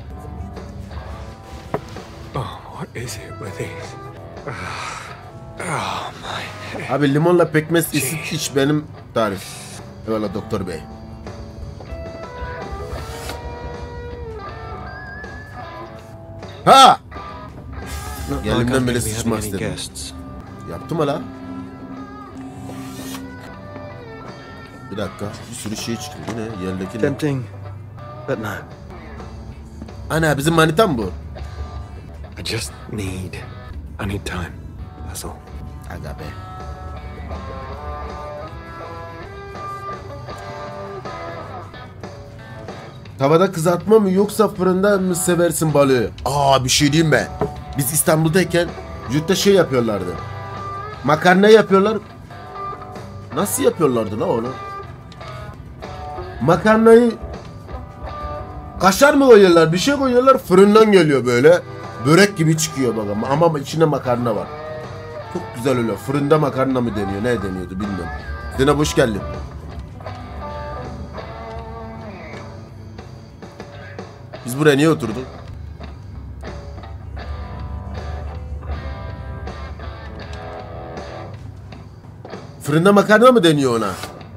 Oh, what is it with these? Oh my. Abi limonla pekmez iç benim tarif. Eyvallah doktor bey. Ha! Gelimden beri sıçmak istedim. Yaptım hala. Bir dakika, bir sürü şey çıkıyor. Bu ne? Yerdeki ne? Tempting, but no. Ana bizim manita mı bu? I just need. I need time. That's all. Aga be. Tavada kızartma mı yoksa fırında mı seversin balığı? Aa bir şey diyeyim ben. Biz İstanbul'dayken yurtta şey yapıyorlardı. Makarna yapıyorlar. Nasıl yapıyorlardı la onu? Makarnayı kaşar mı koyuyorlar? Bir şey koyuyorlar. Fırından geliyor böyle. Börek gibi çıkıyor bak ama içinde makarna var. Çok güzel öyle. Fırında makarna mı deniyor? Ne deniyordu bilmiyorum. Zeynep hoş geldin. Biz buraya niye oturduk? Fırında makarna mı deniyor ona?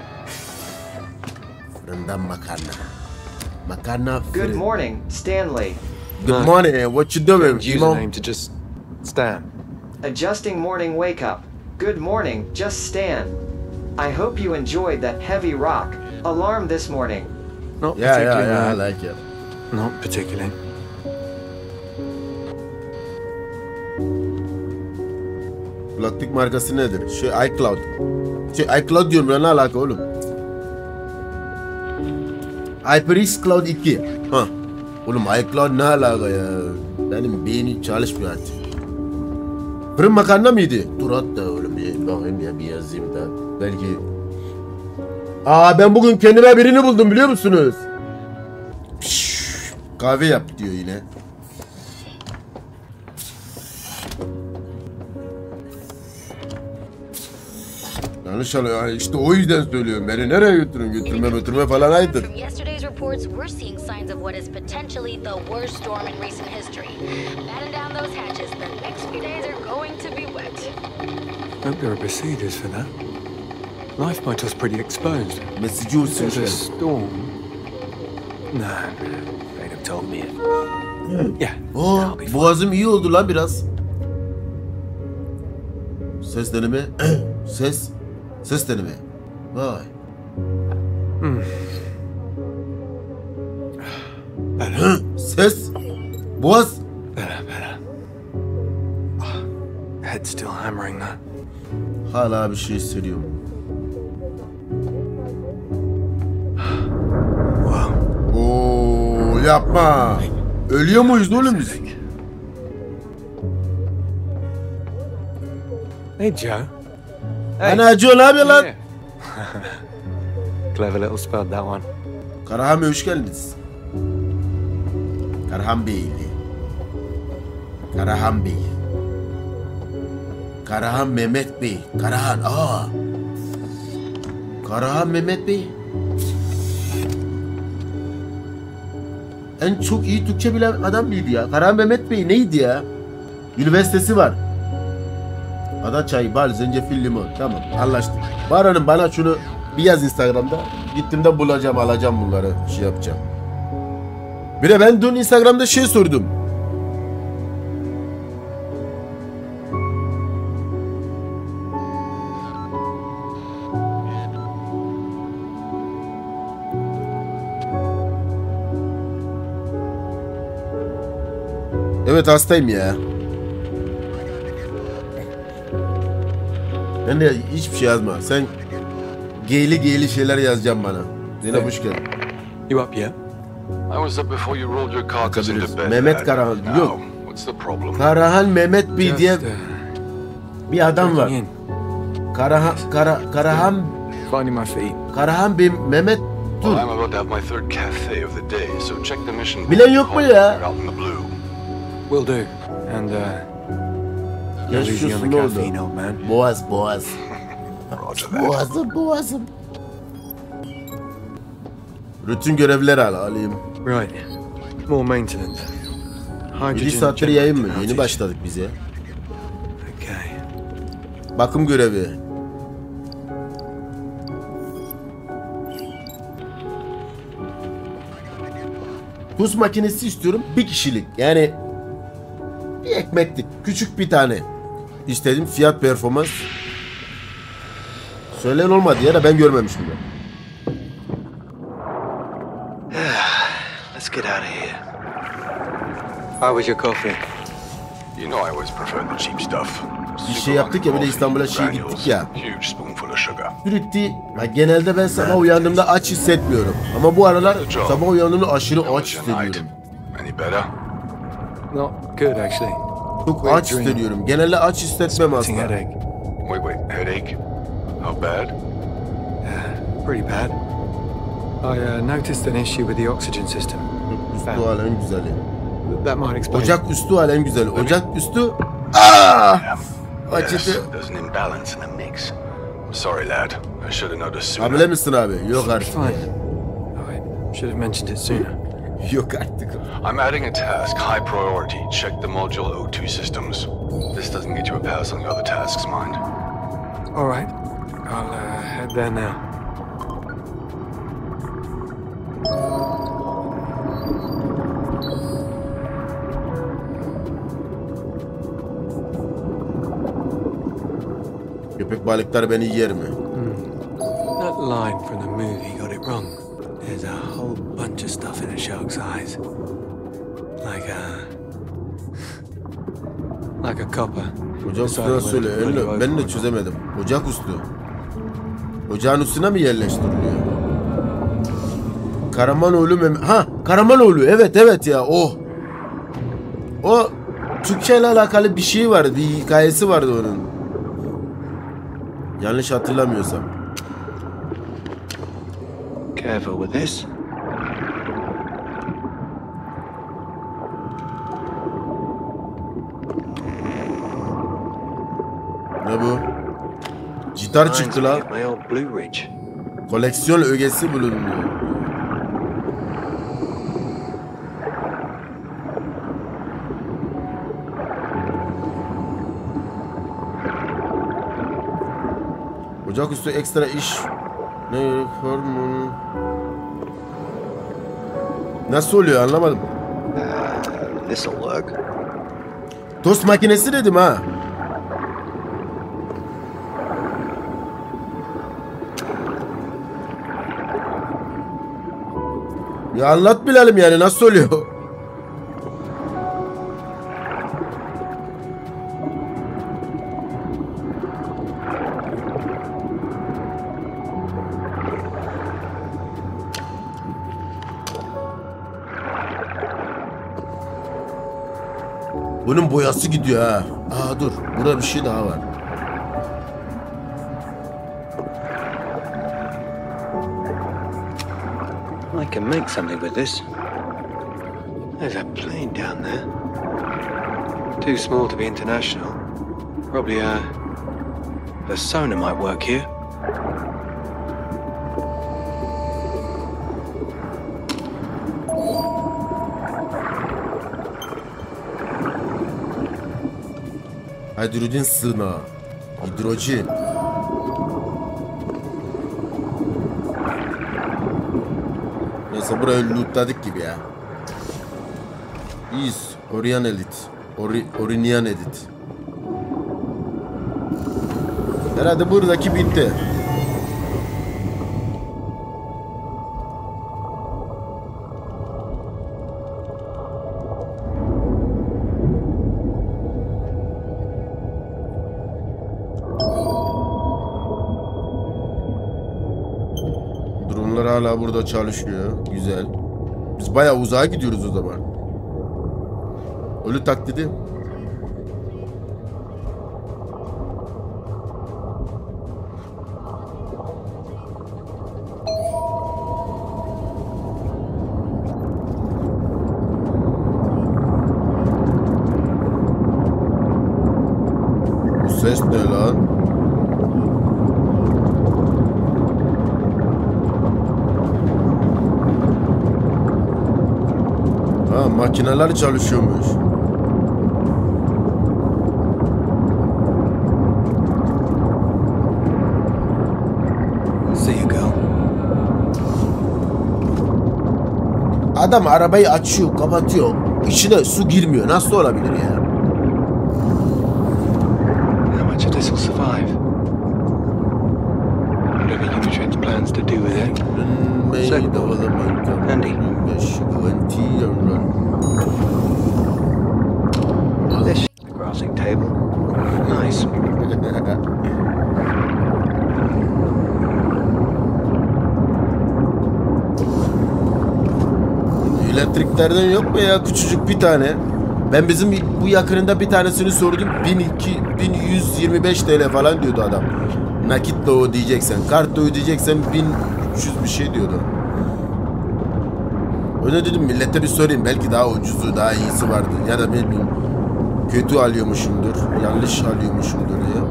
Fırından makarna. Makarna fırın. Good morning, Stanley. Good morning. What you doing? Username to just Stan. Adjusting morning wake up. Good morning, just Stan. I hope you enjoyed that heavy rock alarm this morning. Not Yeah, particularly. yeah, I like it. Not particularly. Kulaklık markası nedir? iCloud. iCloud diyorum ya, ne alaka oğlum? HyperX Cloud 2. Ha. Oğlum iCloud ne alaka ya? Benim beynim çalışmıyor artık. Fırın makarna mıydı? Dur hatta oğlum bir bakayım ya, bir yazayım da. Belki... Aa ben bugün kendime birini buldum biliyor musunuz? Pişş, kahve yap diyor yine. Yanlış alıyor. İşte o yüzden söylüyorum. Beni nereye götürün? Götürme falan aydır. From yesterday's reports, we're seeing signs of what is potentially the worst storm in recent history. Batten down those hatches. The next few days are going to be wet. Hope there are procedures for that. Life might us pretty exposed. Mesajı olsun. There's a storm. No, they'd have told me it. Yeah. Oo, that'll be fine. boğazım iyi oldu lan biraz. Ses deneme. Ses deneme. Vay. Ses. Boğaz. Better. Head's still hammering that. Hala bir şey hissediyorum. Wow. Oo, yapma. Ölüyor muyuz oğlum biz? Hey, Joe. Anacı ne yapıyor lan? Yeah. Clever little spell, that one. Karahan Bey hoş geldiniz. Karahan Bey'li. Karahan Bey. Karahan Mehmet Bey. Karahan. Aa. Karahan Mehmet Bey. En çok iyi Türkçe bilen adam mıydı ya? Karahan Mehmet Bey neydi ya? Üniversitesi var. Ada çay, bal, zencefil, limon. Tamam anlaştık. Baran'ım bana şunu bir yaz Instagram'da. Gittiğimde bulacağım, alacağım bunları. Şey yapacağım. Bir de ben dün Instagram'da şey sordum. Evet hastayım ya. Ben de hiçbir şey yazma. Sen geyli şeyler yazacaksın bana. Zeynep hoş geldin. You up yet? I was up before you rolled your carcass into bed. Mehmet lad. Karahan. Now, Yok. what's the problem? Karahan Mehmet Bey diye Just, bir adam var. checking in. Finding my feet. Karahan Bey Mehmet Well, dur. I'm about to have my third cafe of the day, so check the mission. Bilen yok mu ya? Out in the blue. Will do. And, go easy on the Geçiyorsun oldu. caffeine, old man. Boğaz. Roger that. Boğazım. Rutin görevler alayım. Right. More maintenance. 7 Hydrogen saattir yayın mı? generator Yeni outage. başladık bize. Okay. Bakım görevi. Tuz makinesi istiyorum. Bir kişilik. Yani bir ekmeklik. Küçük bir tane. İstedim. Fiyat performans. Söyleyen olmadı ya da ben görmemişim de. Let's get out of here. How was your coffee? You know I always prefer the cheap stuff. Bir şey yaptık ya, bir de İstanbul'a şey gittik ya. Huge spoonful of sugar. Sürekli ya genelde ben sabah uyandığımda aç hissetmiyorum. Ama bu aralar sabah uyandığımda aşırı aç How was your night? hissediyorum. Any better? Not good, actually. Çok aç hissediyorum. Genelde aç hissetmem Getting aslında. headache. Wait, headache? How bad? Pretty bad. I noticed an issue with the oxygen system. Üstü halen en güzeli. That might explain. Ocak üstü halen güzeli. Ocak üstü... Aaa! Yes, Acıdı. there's an imbalance in the mix. I'm sorry, lad. I should have noticed sooner. Hamile misin abi? Yok artık. Fine. I should have mentioned it sooner. Yok artık. I'm adding a task, high priority. Check the module O2 systems. This doesn't get you a pass on the other tasks, mind. All right. I'll head there now. Köpek balıklar beni yer mi? That line from the movie got it wrong. There's a whole bunch of stuff in a shark's eyes. Like a copper. Ocak üstüne söyle. Ben de çözemedim. Ocak üstü. Ocağın üstüne mi yerleştiriliyor? Karamanoğlu Ha! Karamanoğlu. Evet ya. O Türkçe ile alakalı bir şey vardı. Bir hikayesi vardı onun. Yanlış hatırlamıyorsam. Careful with this. Ne bu? Gitar çıktı la. My old Blue Ridge. Koleksiyon ögesi bulundu. Ocaküstü ekstra iş. Ne hormonu? Nasıl oluyor anlamadım. This'll work. Tost makinesi dedim ha. Ya anlat bilelim yani nasıl oluyor? Bunun boyası gidiyor ha. Aa dur. Burada bir şey daha var. I can make something with this. There's a plane down there. Too small to be international. Probably The sonar might work here. Hidrojen sığınağı. Hidrojen. Neyse burayı lootladık gibi ya. İyiyiz. Orion Edit. Orinian Edit. Herhalde buradaki bitti. Dronlar hala burada çalışıyor. Güzel. Biz bayağı uzağa gidiyoruz o zaman. Ölü taklidi. Bu ses ne lan? Ha, makineler çalışıyormuş. See you go. Adam arabayı açıyor, kapatıyor. İçine su girmiyor. Nasıl olabilir ya? How much of this will survive? Whatever Unitred's plans to do with it. Andy. This crossing table. Nice. Elektriklerden yok mu ya? Küçücük bir tane. Ben bizim bu yakınında bir tanesini sordum. 1125 TL falan diyordu adam. Nakitle ödeyeceksen, kartla ödeyeceksen 1300 bir şey diyordu. Öyle dedim, millete bir sorayım. Belki daha ucuzu, daha iyisi vardı. Ya da bilmiyorum. Kötü alıyormuşumdur. Yanlış alıyormuşumdur ya.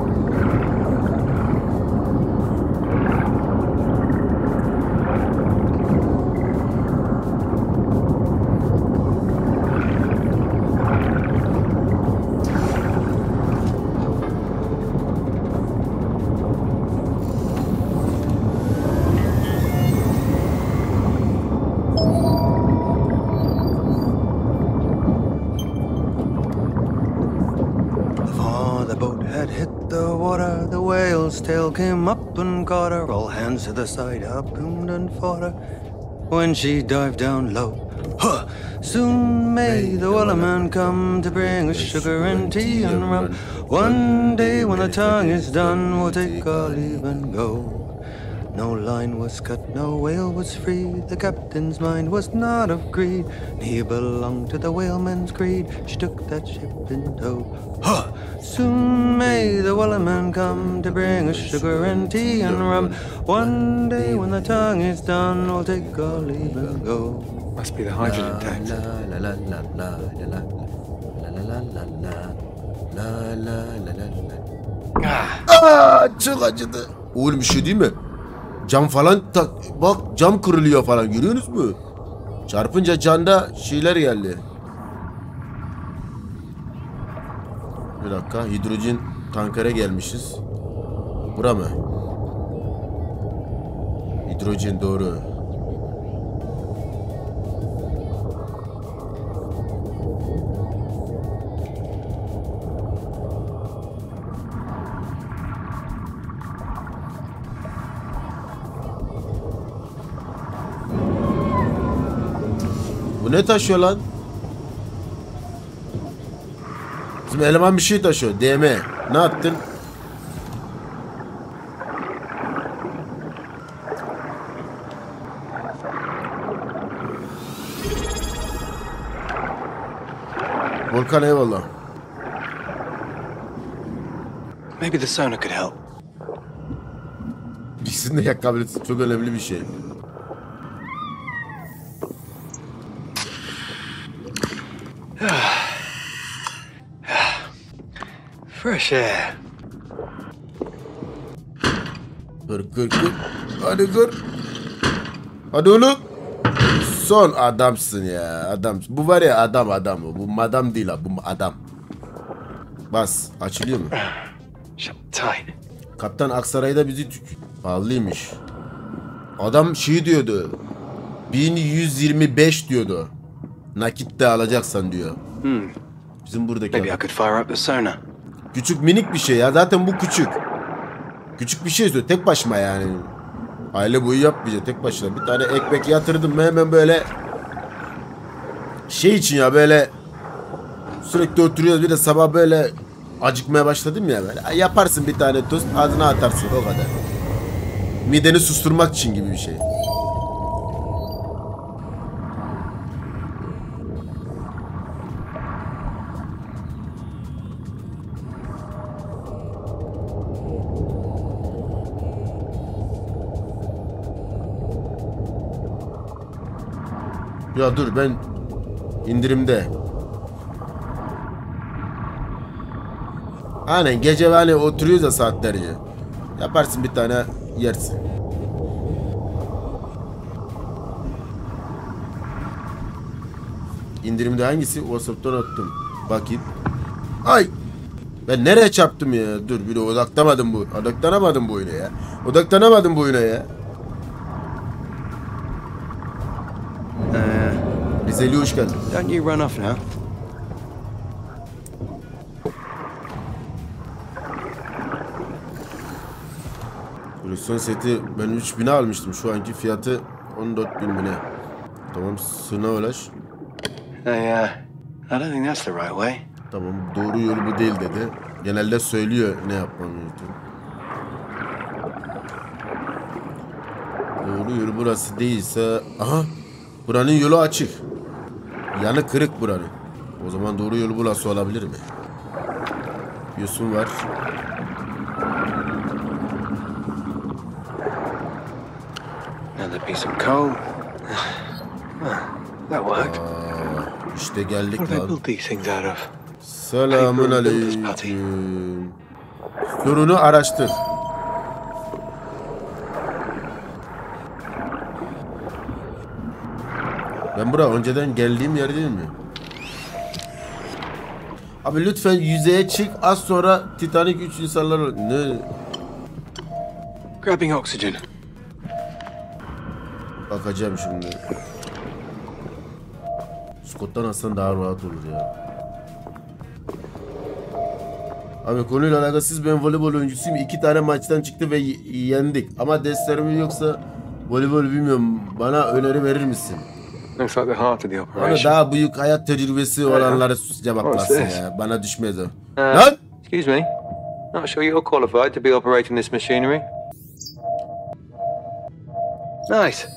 Before the boat had hit the water, the whale's tail came up and caught her. All hands to the side, harpooned and fought her. When she dived down low, huh, soon may the wellerman come to bring us sugar and tea and rum. One day when the tongue is done, we'll take our leave and go. No line was cut, no whale was free. The captain's mind was not of greed. He belonged to the whaleman's creed. She took that ship in tow. Huh! Soon may the wellerman come to bring us sugar and tea and rum. One day when the tongue is done, we'll take our leave and go. Must be the hydrogen tanks. Aa, çok acıdı. Oğlum bir şey değil mi? Cam falan bak, cam kırılıyor falan, görüyorsunuz mu? Çarpınca canda şeyler geldi. Bir dakika, hidrojen tankere gelmişiz. Bura mı? Hidrojen, doğru. Bu ne taşıyor lan? Bizim eleman bir şey taşıyor. DM. Ne attın? Volkan eyvallah. Maybe the sonar could help. İkisini de yakabilirsin. Çok önemli bir şey. Fresh air. Kır. Hadi kır. Hadi oğlum. Son adamsın ya. Adam. Bu var ya, adam. Bu madam değil ha. Bu adam. Bas. Açılıyor mu? Shut tight. Kaptan Aksaray'da bizi pahalıymış. Adam şey diyordu. 1125 diyordu. Nakit de alacaksan diyor. Bizim buradaki Maybe I adam. could fire up the sonar. Küçük minik bir şey ya. Zaten bu küçük. Küçük bir şey istiyor. Tek başıma yani. Aile boyu yapmayacak tek başına. Bir tane ekmek yatırdım mı hemen böyle şey için ya, böyle sürekli oturuyoruz. Bir de sabah böyle acıkmaya başladım ya böyle. Yaparsın bir tane tost, ağzına atarsın, o kadar. Mideni susturmak için gibi bir şey. Ya dur ben indirimde. Aynen gece hani oturuyoruz ya saatlerce. Yaparsın bir tane yersin. İndirimde hangisi? WhatsApp'tan attım. Bakayım. Ay! Ben nereye çarptım ya? Dur bir de odaklanamadım bu. Odaklanamadım bu oyuna ya. Odaklanamadım bu oyuna ya. Rizeli hoş geldin. Don't you run off now. Koleksiyon seti ben 3000'e almıştım. Şu anki fiyatı 14.000 mi ne? Tamam sığına ulaş. I don't think that's the right way. Tamam doğru yol bu değil dedi. Genelde söylüyor ne yapmam gerekiyor. Doğru yol burası değilse... Aha! Buranın yolu açık. Yanı kırık buranın. O zaman doğru yolu burası olabilir mi? Yosun var. Another piece of coal. That worked. İşte geldik What do they lan. build these things out of? Selamun aleyküm. Sorunu araştır. Ben buraya önceden geldiğim yer değil mi? Abi lütfen yüzeye çık. Az sonra Titanic 3 insanlar... Ne? Grabbing oxygen. Bakacağım şimdi. Scott'tan alsan daha rahat olur ya. Abi konuyla alakasız ben voleybol oyuncusuyum. 2 tane maçtan çıktı ve yendik. Ama derslerim yoksa voleybol bilmiyorum. Bana öneri verir misin? Looks like the heart of the Bana operation. daha büyük hayat tecrübesi olanları cevaplasın What's this? ya. Bana düşmez o. Uh, Lan! Excuse me. Not sure you're qualified to be operating this machinery. Nice.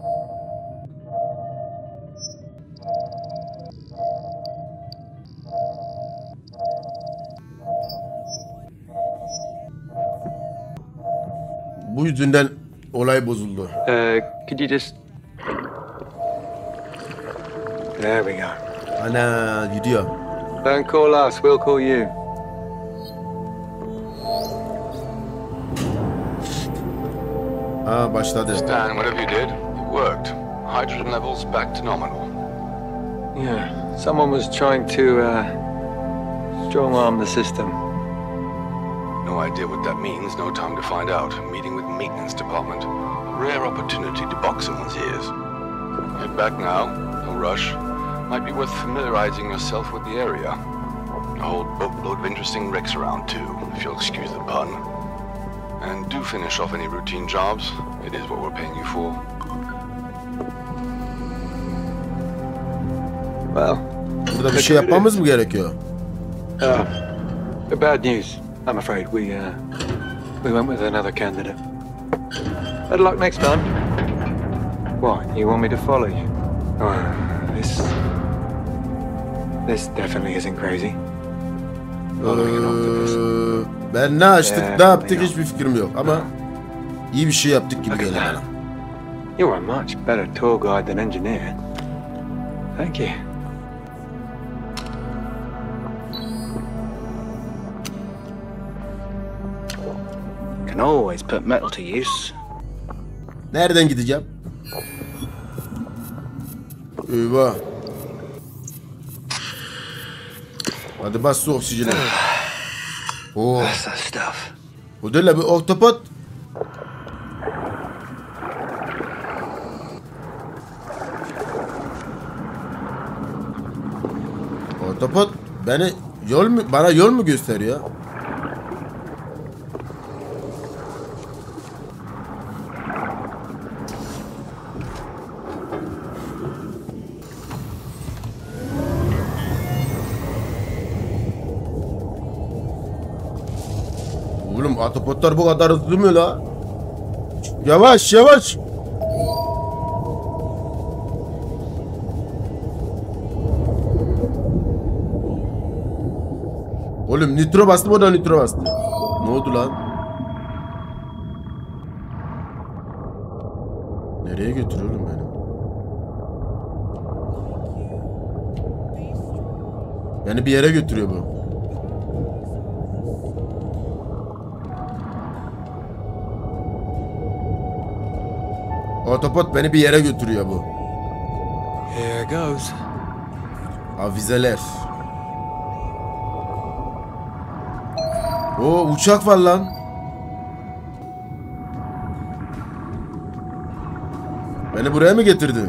Bu yüzünden olay bozuldu. Could you just... There we go. Ana gidiyor. Don't call us, we'll call you. Ha başladı. Stan, whatever you did, it worked. Hydrogen levels back to nominal. Yeah, someone was trying to, strong arm the system. No idea what that means, no time to find out. Meeting with maintenance department. Rare opportunity to box someone's ears. Head back now, no rush. Might be worth familiarizing yourself with the area. A whole boatload of interesting wrecks around too, if you'll excuse the pun. And do finish off any routine jobs. It is what we're paying you for. Well, Burada bir şey yapmamız mı gerekiyor? bad news. I'm afraid we went with another candidate. Better luck next time. What, you want me to follow you? Oh, this definitely isn't crazy. Following an octopus. Ben ne açtık Yeah, ne yaptık I know. hiçbir fikrim yok ama iyi bir şey yaptık gibi geliyor bana. You're a much better tour guide than engineer. Thank you. Can always put metal to use. Nereden gideceğim? Eyvah. Hadi bas su oksijeni. Oh. That's the stuff. Bu değil la bir oktopot. Oktopot bana yol mu gösteriyor? Oğlum atopotlar bu kadar hızlı mı la? Yavaş yavaş. Oğlum nitro bastım o da nitro bastı. Ne oldu lan? Nereye götürüyorum beni? Beni bir yere götürüyor bu. Otopot beni bir yere götürüyor bu. Here goes. Avizeler. Oo, uçak var lan. Beni buraya mı getirdi?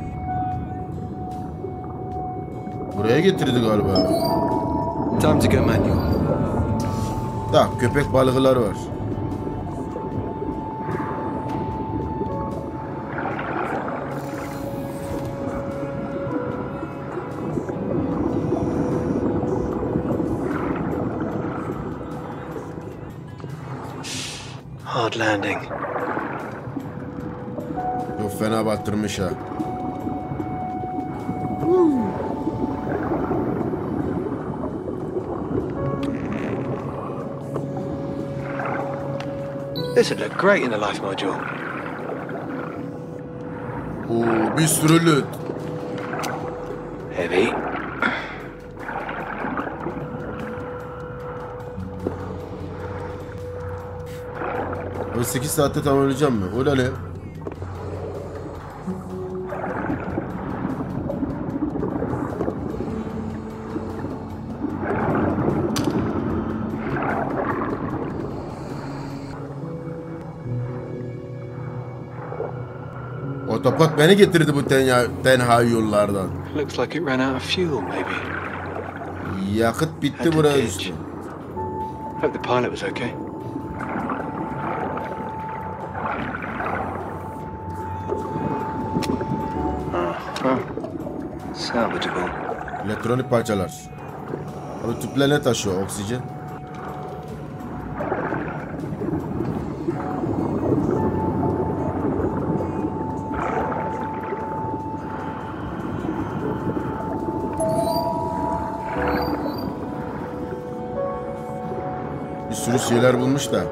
Buraya getirdi galiba. Time to get manual. Da köpek balıkları var. Hard landing. Çok fena battırmış ha. This would look great in the life module. Oo, bir sürü loot. Heavy. O 8 saatte tamamlayacağım mı? O ne? Otopot beni getirdi bu tenha yollardan. Looks like it ran out of fuel, maybe. Yakıt bitti buraya düştü. Hope the pilot was okay. Salvageable. Elektronik parçalar. Abi tüple ne taşıyor? Oksijen. Bir sürü şeyler bulmuş da.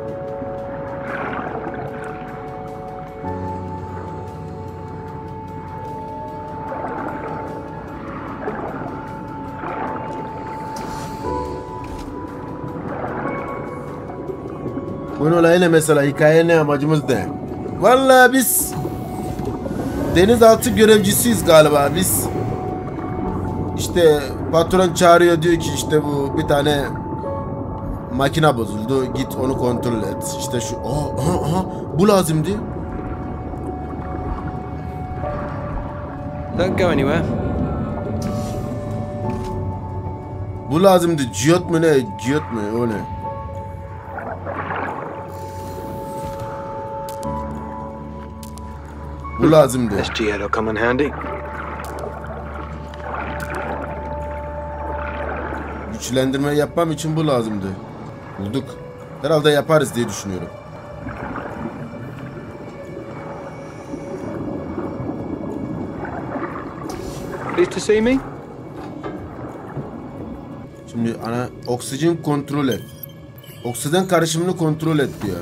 Bunun olayı ne mesela? Hikaye ne? Amacımız ne? Vallahi biz denizaltı görevcisiyiz galiba biz. İşte patron çağırıyor, diyor ki işte bu bir tane makine bozuldu, git onu kontrol et. İşte şu bu lazımdı. Don't go anywhere. Bu lazımdı. Ciyot mu ne? Ciyot mu? O ne? Bu lazımdı. This geode will come in handy. Güçlendirme yapmam için bu lazımdı. Bulduk. Herhalde yaparız diye düşünüyorum. Pleased to see me? Şimdi oksijen kontrol et. Oksijen karışımını kontrol et diyor.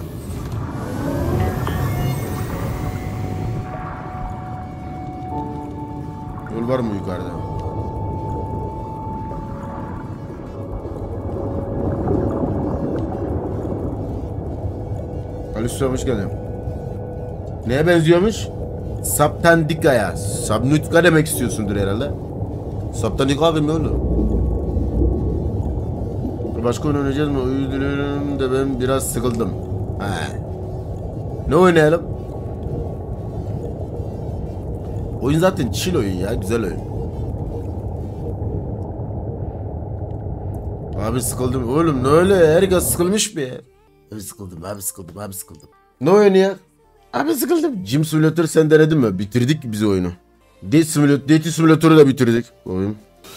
Yol var mı yukarıda? Alistair hoş geldin. Neye benziyormuş? Saptandika'ya. Sabnutka demek istiyorsundur herhalde. Saptandika mi oğlum? Başka oyun oynayacağız mı? Uyduruyorum da ben biraz sıkıldım. He. Ne oynayalım? Oyun zaten chill oyun ya. Güzel oyun. Abi sıkıldım. Oğlum ne öyle? Herkes sıkılmış mı ya? Abi sıkıldım. Abi sıkıldım. Ne oyunu ya? Abi sıkıldım. Gym Simulator sen denedin mi? Bitirdik biz oyunu. Date Simulator'u da bitirdik. Oyun.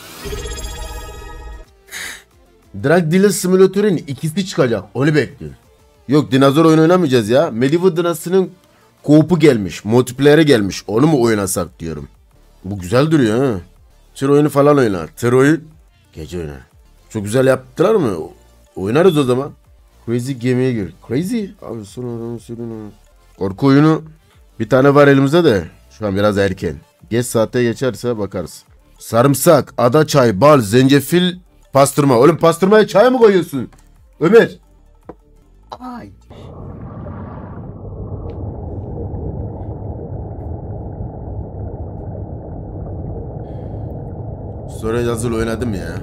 Drug Dealer Simulator'un ikisi çıkacak. Onu bekliyoruz. Yok dinozor oyunu oynamayacağız ya. Medieval Dynasty'nin co-op'u gelmiş. Multiplayer'e gelmiş. Onu mu oynasak diyorum. Bu güzel duruyor ha. Tır oyunu falan oynar. Tır oyun. Gece oynar. Çok güzel yaptılar mı? Oynarız o zaman. Crazy gemiye gir. Crazy? Abi sonra korku oyunu bir tane var elimizde de. Şu an biraz erken. Geç saate geçerse bakarız. Sarımsak, ada çay, bal, zencefil Pastırma. Oğlum pastırmaya çay mı koyuyorsun? Ömer. Ay. Sonra yazılı oynadım ya.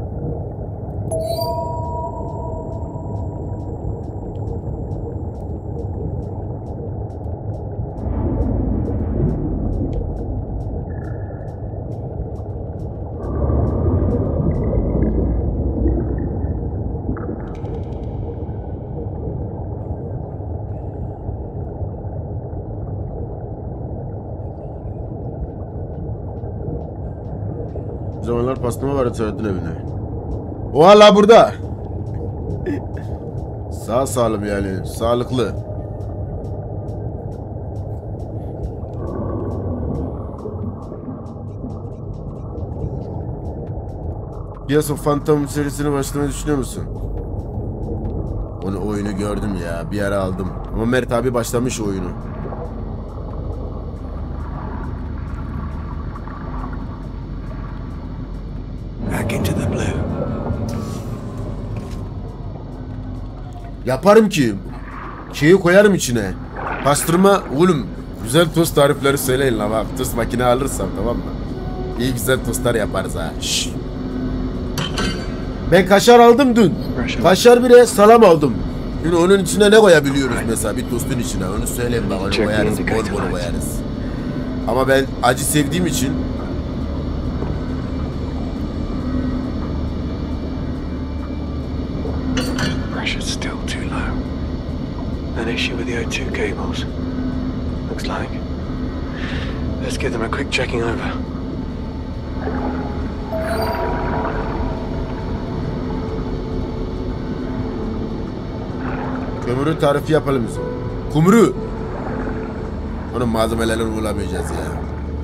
O zamanlar pastırma vardı Serhat'ın evine. O hala burada. Sağ salim yani. Sağlıklı. Gears of Phantom serisine başlamayı düşünüyor musun? Onu oyunu gördüm ya. Bir ara aldım. Ama Mert abi başlamış oyunu. Back into the blue. Yaparım ki. Şeyi koyarım içine. Pastırma oğlum. Güzel tost tarifleri söyleyin la bak. Tost makine alırsam tamam mı? İyi güzel tostlar yaparız ha. Şşş. Ben kaşar aldım dün. Kaşar bile salam aldım. Şimdi onun içine ne koyabiliyoruz mesela bir tostun içine? Onu söyleyeyim bak. Onu koyarız. Bol bol koyarız. Ama ben acı sevdiğim için Pressure's still too low. An issue with the O2 cables. Looks like. Let's give them a quick checking over. kömürün tarifi yapalım biz. Kumru. Onun malzemelerini bulamayacağız ya.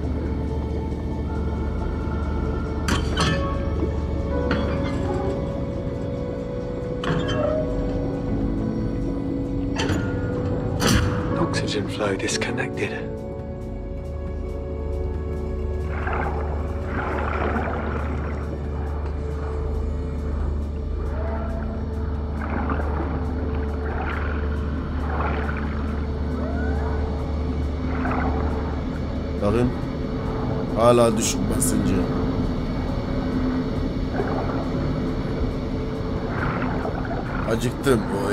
Oxygen flow disconnected. Bakın. Hala düşük basıncı. Acıktım. Oy.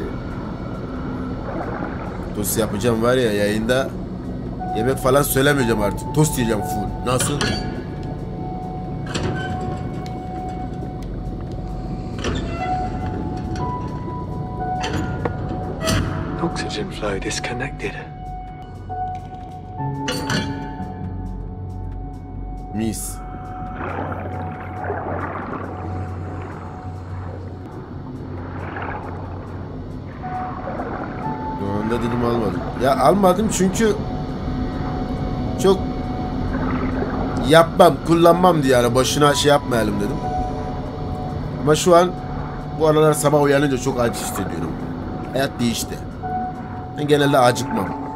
Tost yapacağım var ya yayında. Yemek falan söylemeyeceğim artık. Tost yiyeceğim full. Nasıl? Oxygen flow disconnected. Mis. Onda dedim almadım. Ya almadım çünkü çok yapmam, kullanmam diye yani boşuna şey yapmayalım dedim. Ama şu an bu aralar sabah uyanınca çok acı hissediyorum. Hayat değişti. Ben genelde acıkmam.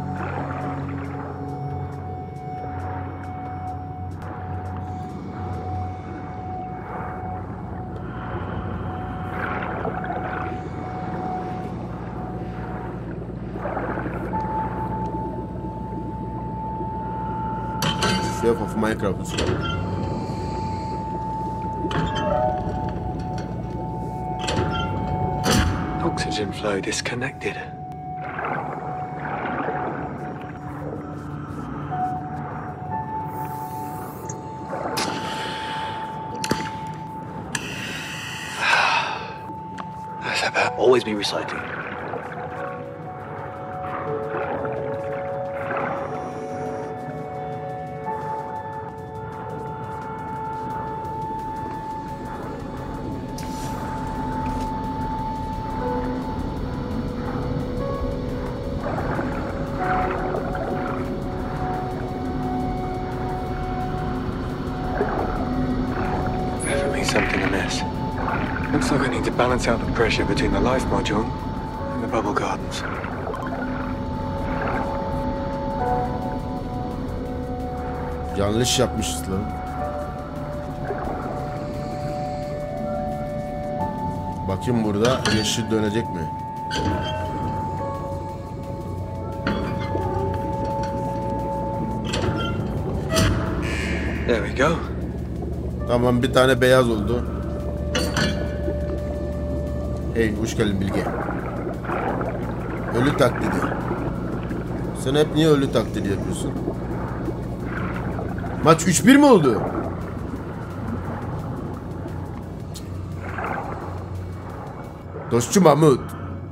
Chef of Minecraft. Oxygen flow disconnected. That's about. Always be recycling. Definitely something amiss. Looks like I need to balance out the pressure between the life module and the bubble gardens. Yanlış yapmışız lan. Bakayım burada yeşil dönecek mi? There we go. Tamam, bir tane beyaz oldu. Hey, hoş geldin Bilge. Ölü taklidi. Sen hep niye ölü taklidi yapıyorsun? Maç 3-1 mi oldu? Dostçu Mahmut.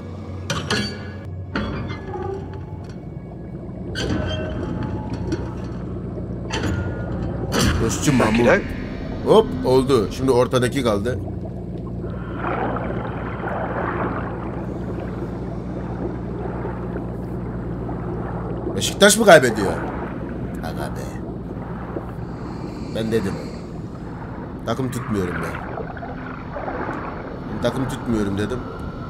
Dostçu Mahmut. Hop, oldu. Şimdi ortadaki kaldı. Beşiktaş mı kaybediyor? Aga be. Ben dedim. Takım tutmuyorum ben. Takım tutmuyorum dedim.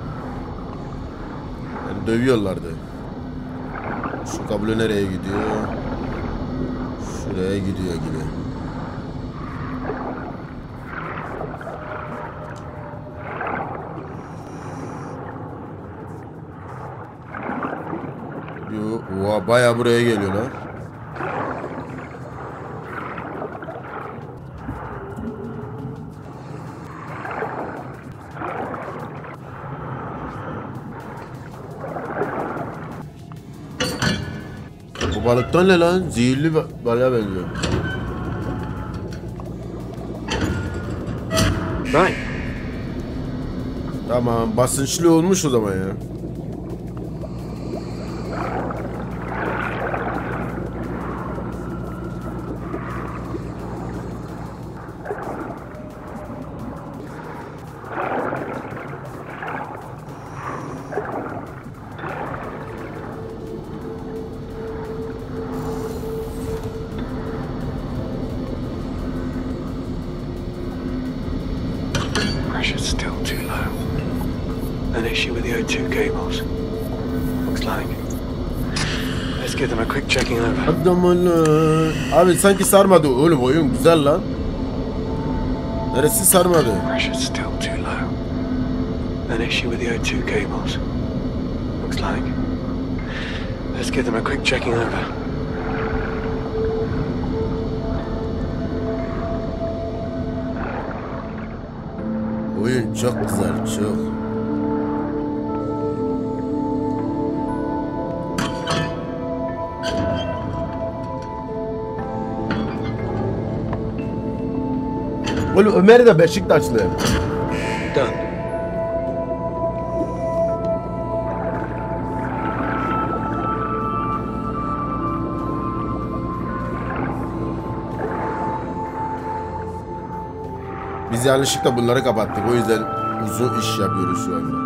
Yani dövüyorlardı. Şu kablo nereye gidiyor? Şuraya gidiyor gibi. Yo, bayağı buraya geliyorlar. Bu balıktan ne lan? Zehirli balığa benziyor. Right. Tamam, basınçlı olmuş o zaman ya. Pressure's still too low. An issue with the O2 cables. Looks like. Let's give them a quick checking over. Adamın abi sanki sarmadı oğlum, oyun güzel lan. Neresi sarmadı? Pressure's still too low. An issue with the O2 cables. Looks like. Let's give them a quick checking over. Oyun çok güzel, çok. Oğlum Ömer de Beşiktaşlı. Done. Biz yanlışlıkla bunları kapattık. O yüzden uzun iş yapıyoruz şu anda.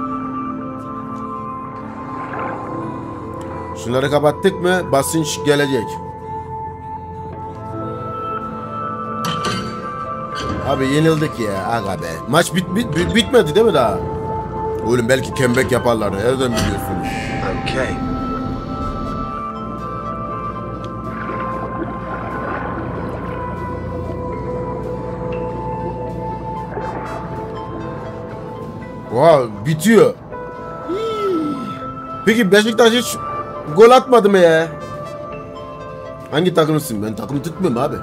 Şunları kapattık mı basınç gelecek. Abi yenildik ya aga be. Maç bitmedi değil mi daha? Oğlum belki comeback yaparlar. Nereden biliyorsunuz? Okay. Wow, bitiyor. Peki Beşiktaş hiç gol atmadı mı ya? Hangi takımısın? Ben takımı tutmuyorum abi.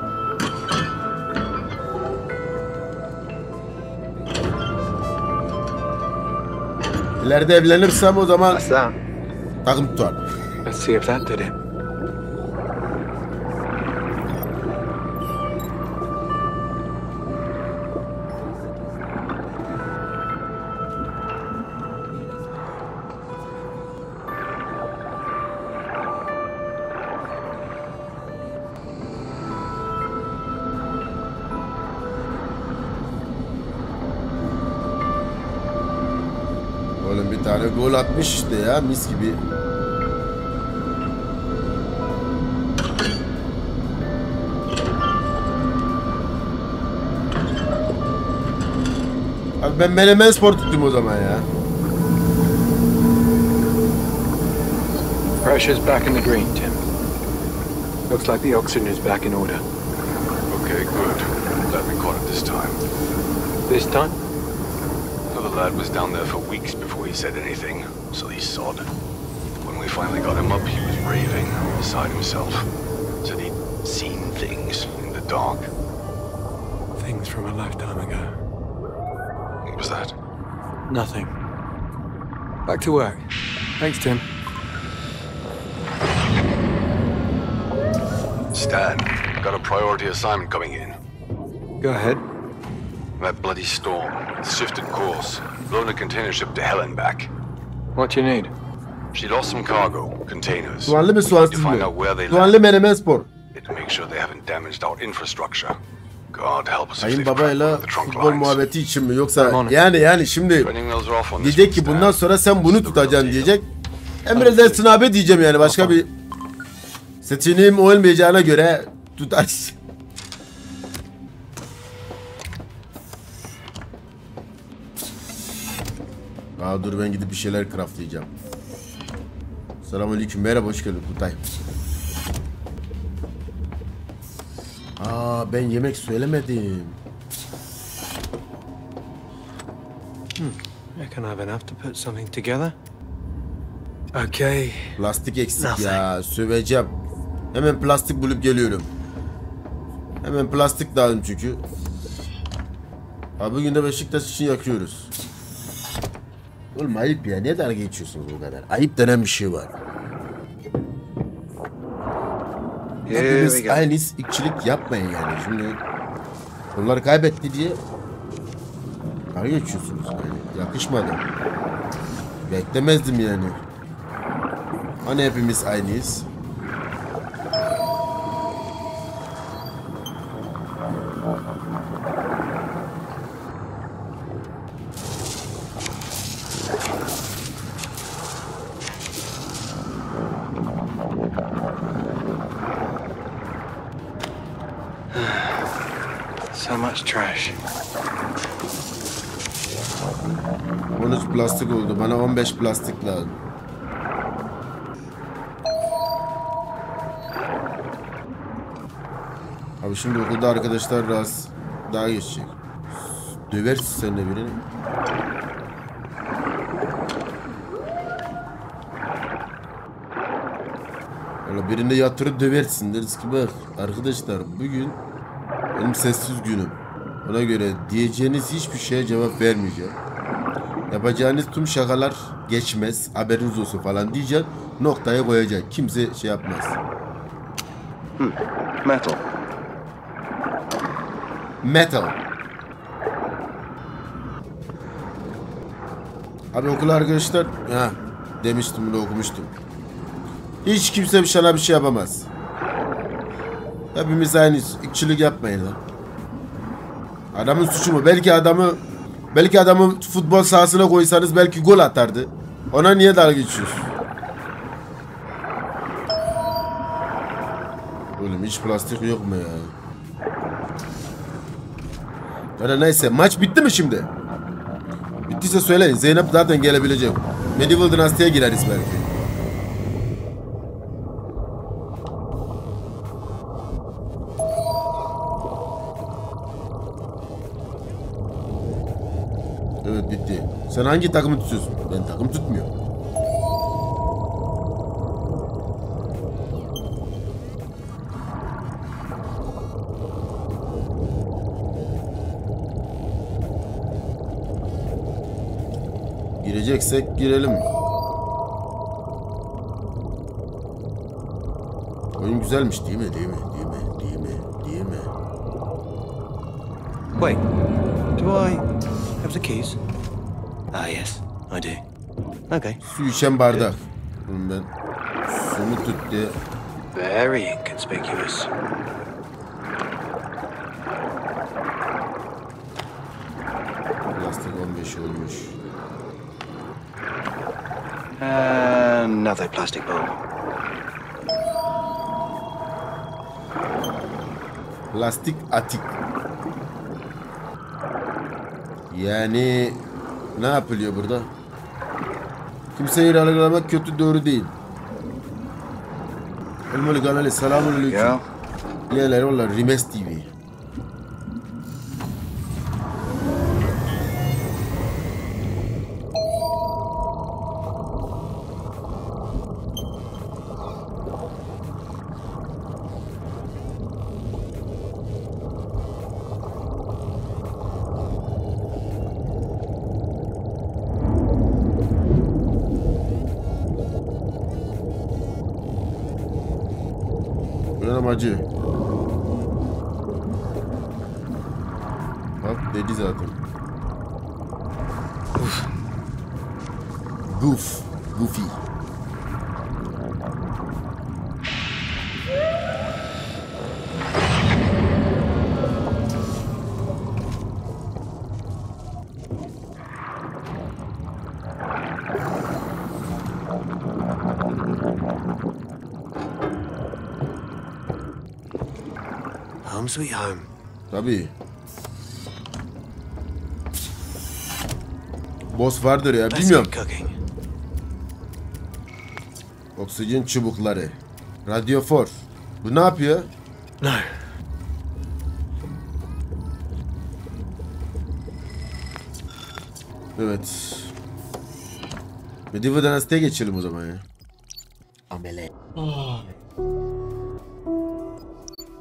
İleride evlenirsem o zaman That's that. takım tutar. Let's see if that did it. Oğlum bir tane gol atmış işte ya, mis gibi. Abi ben Menemen Spor tuttum o zaman ya. Pressure's back in the green, Tim. Looks like the oxygen is back in order. Okay, good. Glad we caught it this time. This time? For the lad was down there for weeks before he said anything, so he sod. When we finally got him up, he was raving, beside himself. Said he'd seen things in the dark. Things from a lifetime ago. What was that? Nothing. Back to work. Thanks, Tim. Stan, got a priority assignment coming in. Go ahead. That bloody storm. It's shifted course. Blown a container ship to hell and back. What you need? She lost some cargo, containers. Soğanlı mı Need to soğansız find mı? out where they Soğanlı landed menemen spor. and to make sure they haven't damaged our infrastructure. God help us if Sayın they've cracked babayla one of the trunk futbol lines. muhabbeti için mi? Yoksa Tamam. yani şimdi Training wheels are off on this diyecek ki one, bundan Stan. sonra sen bunu tutacaksın diyecek. Emredersin abi diyeceğim yani. Başka bir seçeneğim olmayacağına göre tutarsın. Aa dur ben gidip bir şeyler craftlayacağım. Selamünaleyküm, merhaba, hoş geldin Kutay. Aa ben yemek söylemedim. Reckon I've enough to put something together. Okay. Plastik eksik Nothing. ya, söveceğim. Hemen plastik bulup geliyorum. Hemen plastik lazım çünkü. Abi bugün de Beşiktaş için yakıyoruz. Oğlum ayıp ya, niye dalga geçiyorsunuz o kadar? Ayıp denen bir şey var. Hepimiz aynıyız, ikçilik yapmayın yani. Şimdi onlar kaybetti diye dalga geçiyorsunuz yani. Yakışmadı. Beklemezdim yani. Hani hepimiz aynıyız. So much trash. 13 plastik oldu. Bana 15 plastik lazım. Abi şimdi okulda arkadaşlar rahatsız. Daha geçecek. Döversin sen de birini. Valla birinde yatırıp döversin. Deriz ki bak arkadaşlar bugün benim sessiz günüm. Ona göre diyeceğiniz hiçbir şeye cevap vermeyeceğim. Yapacağınız tüm şakalar geçmez. Haberiniz olsun falan diyeceğim. Noktaya koyacak. Kimse şey yapmaz. Metal. Metal. Abi okul arkadaşlar. Ha, demiştim bunu, okumuştum. Hiç kimse sana bir şey yapamaz. Hepimiz aynıyız. İkçilik yapmayın lan. Adamın suçu mu? Belki adamı futbol sahasına koysanız belki gol atardı. Ona niye dalga geçiyorsun? Oğlum hiç plastik yok mu ya? Yani neyse, maç bitti mi şimdi? Bittiyse söyleyin. Zeynep zaten gelebilecek. Medieval Dynasty'ye gireriz belki. Evet bitti. Sen hangi takımı tutuyorsun? Ben takım tutmuyorum. Gireceksek girelim. Oyun güzelmiş değil mi? Değil mi? Değil mi? Değil mi? Değil mi? Wait, do I have the keys? Ah, yes, I do. Okay. Su içen bardak. Oğlum ben sumu tut diye. Very inconspicuous. Plastik 15 olmuş. Another plastic bowl. Plastik atik. Yani ne yapılıyor burada? Kimseyi yargılamak kötü, doğru değil. Elmalı Galali, selamünaleyküm. Yeah. Yeğler onlar Rimes TV. Oyun amacı. Bak dedi zaten. Goofy. Home sweet home. Tabii. Boss vardır ya, Let's bilmiyorum. get cooking. Oksijen çubukları. Radyofor. Bu ne yapıyor? No. Evet. Medieval Dynasty'ye geçelim o zaman ya. Amele.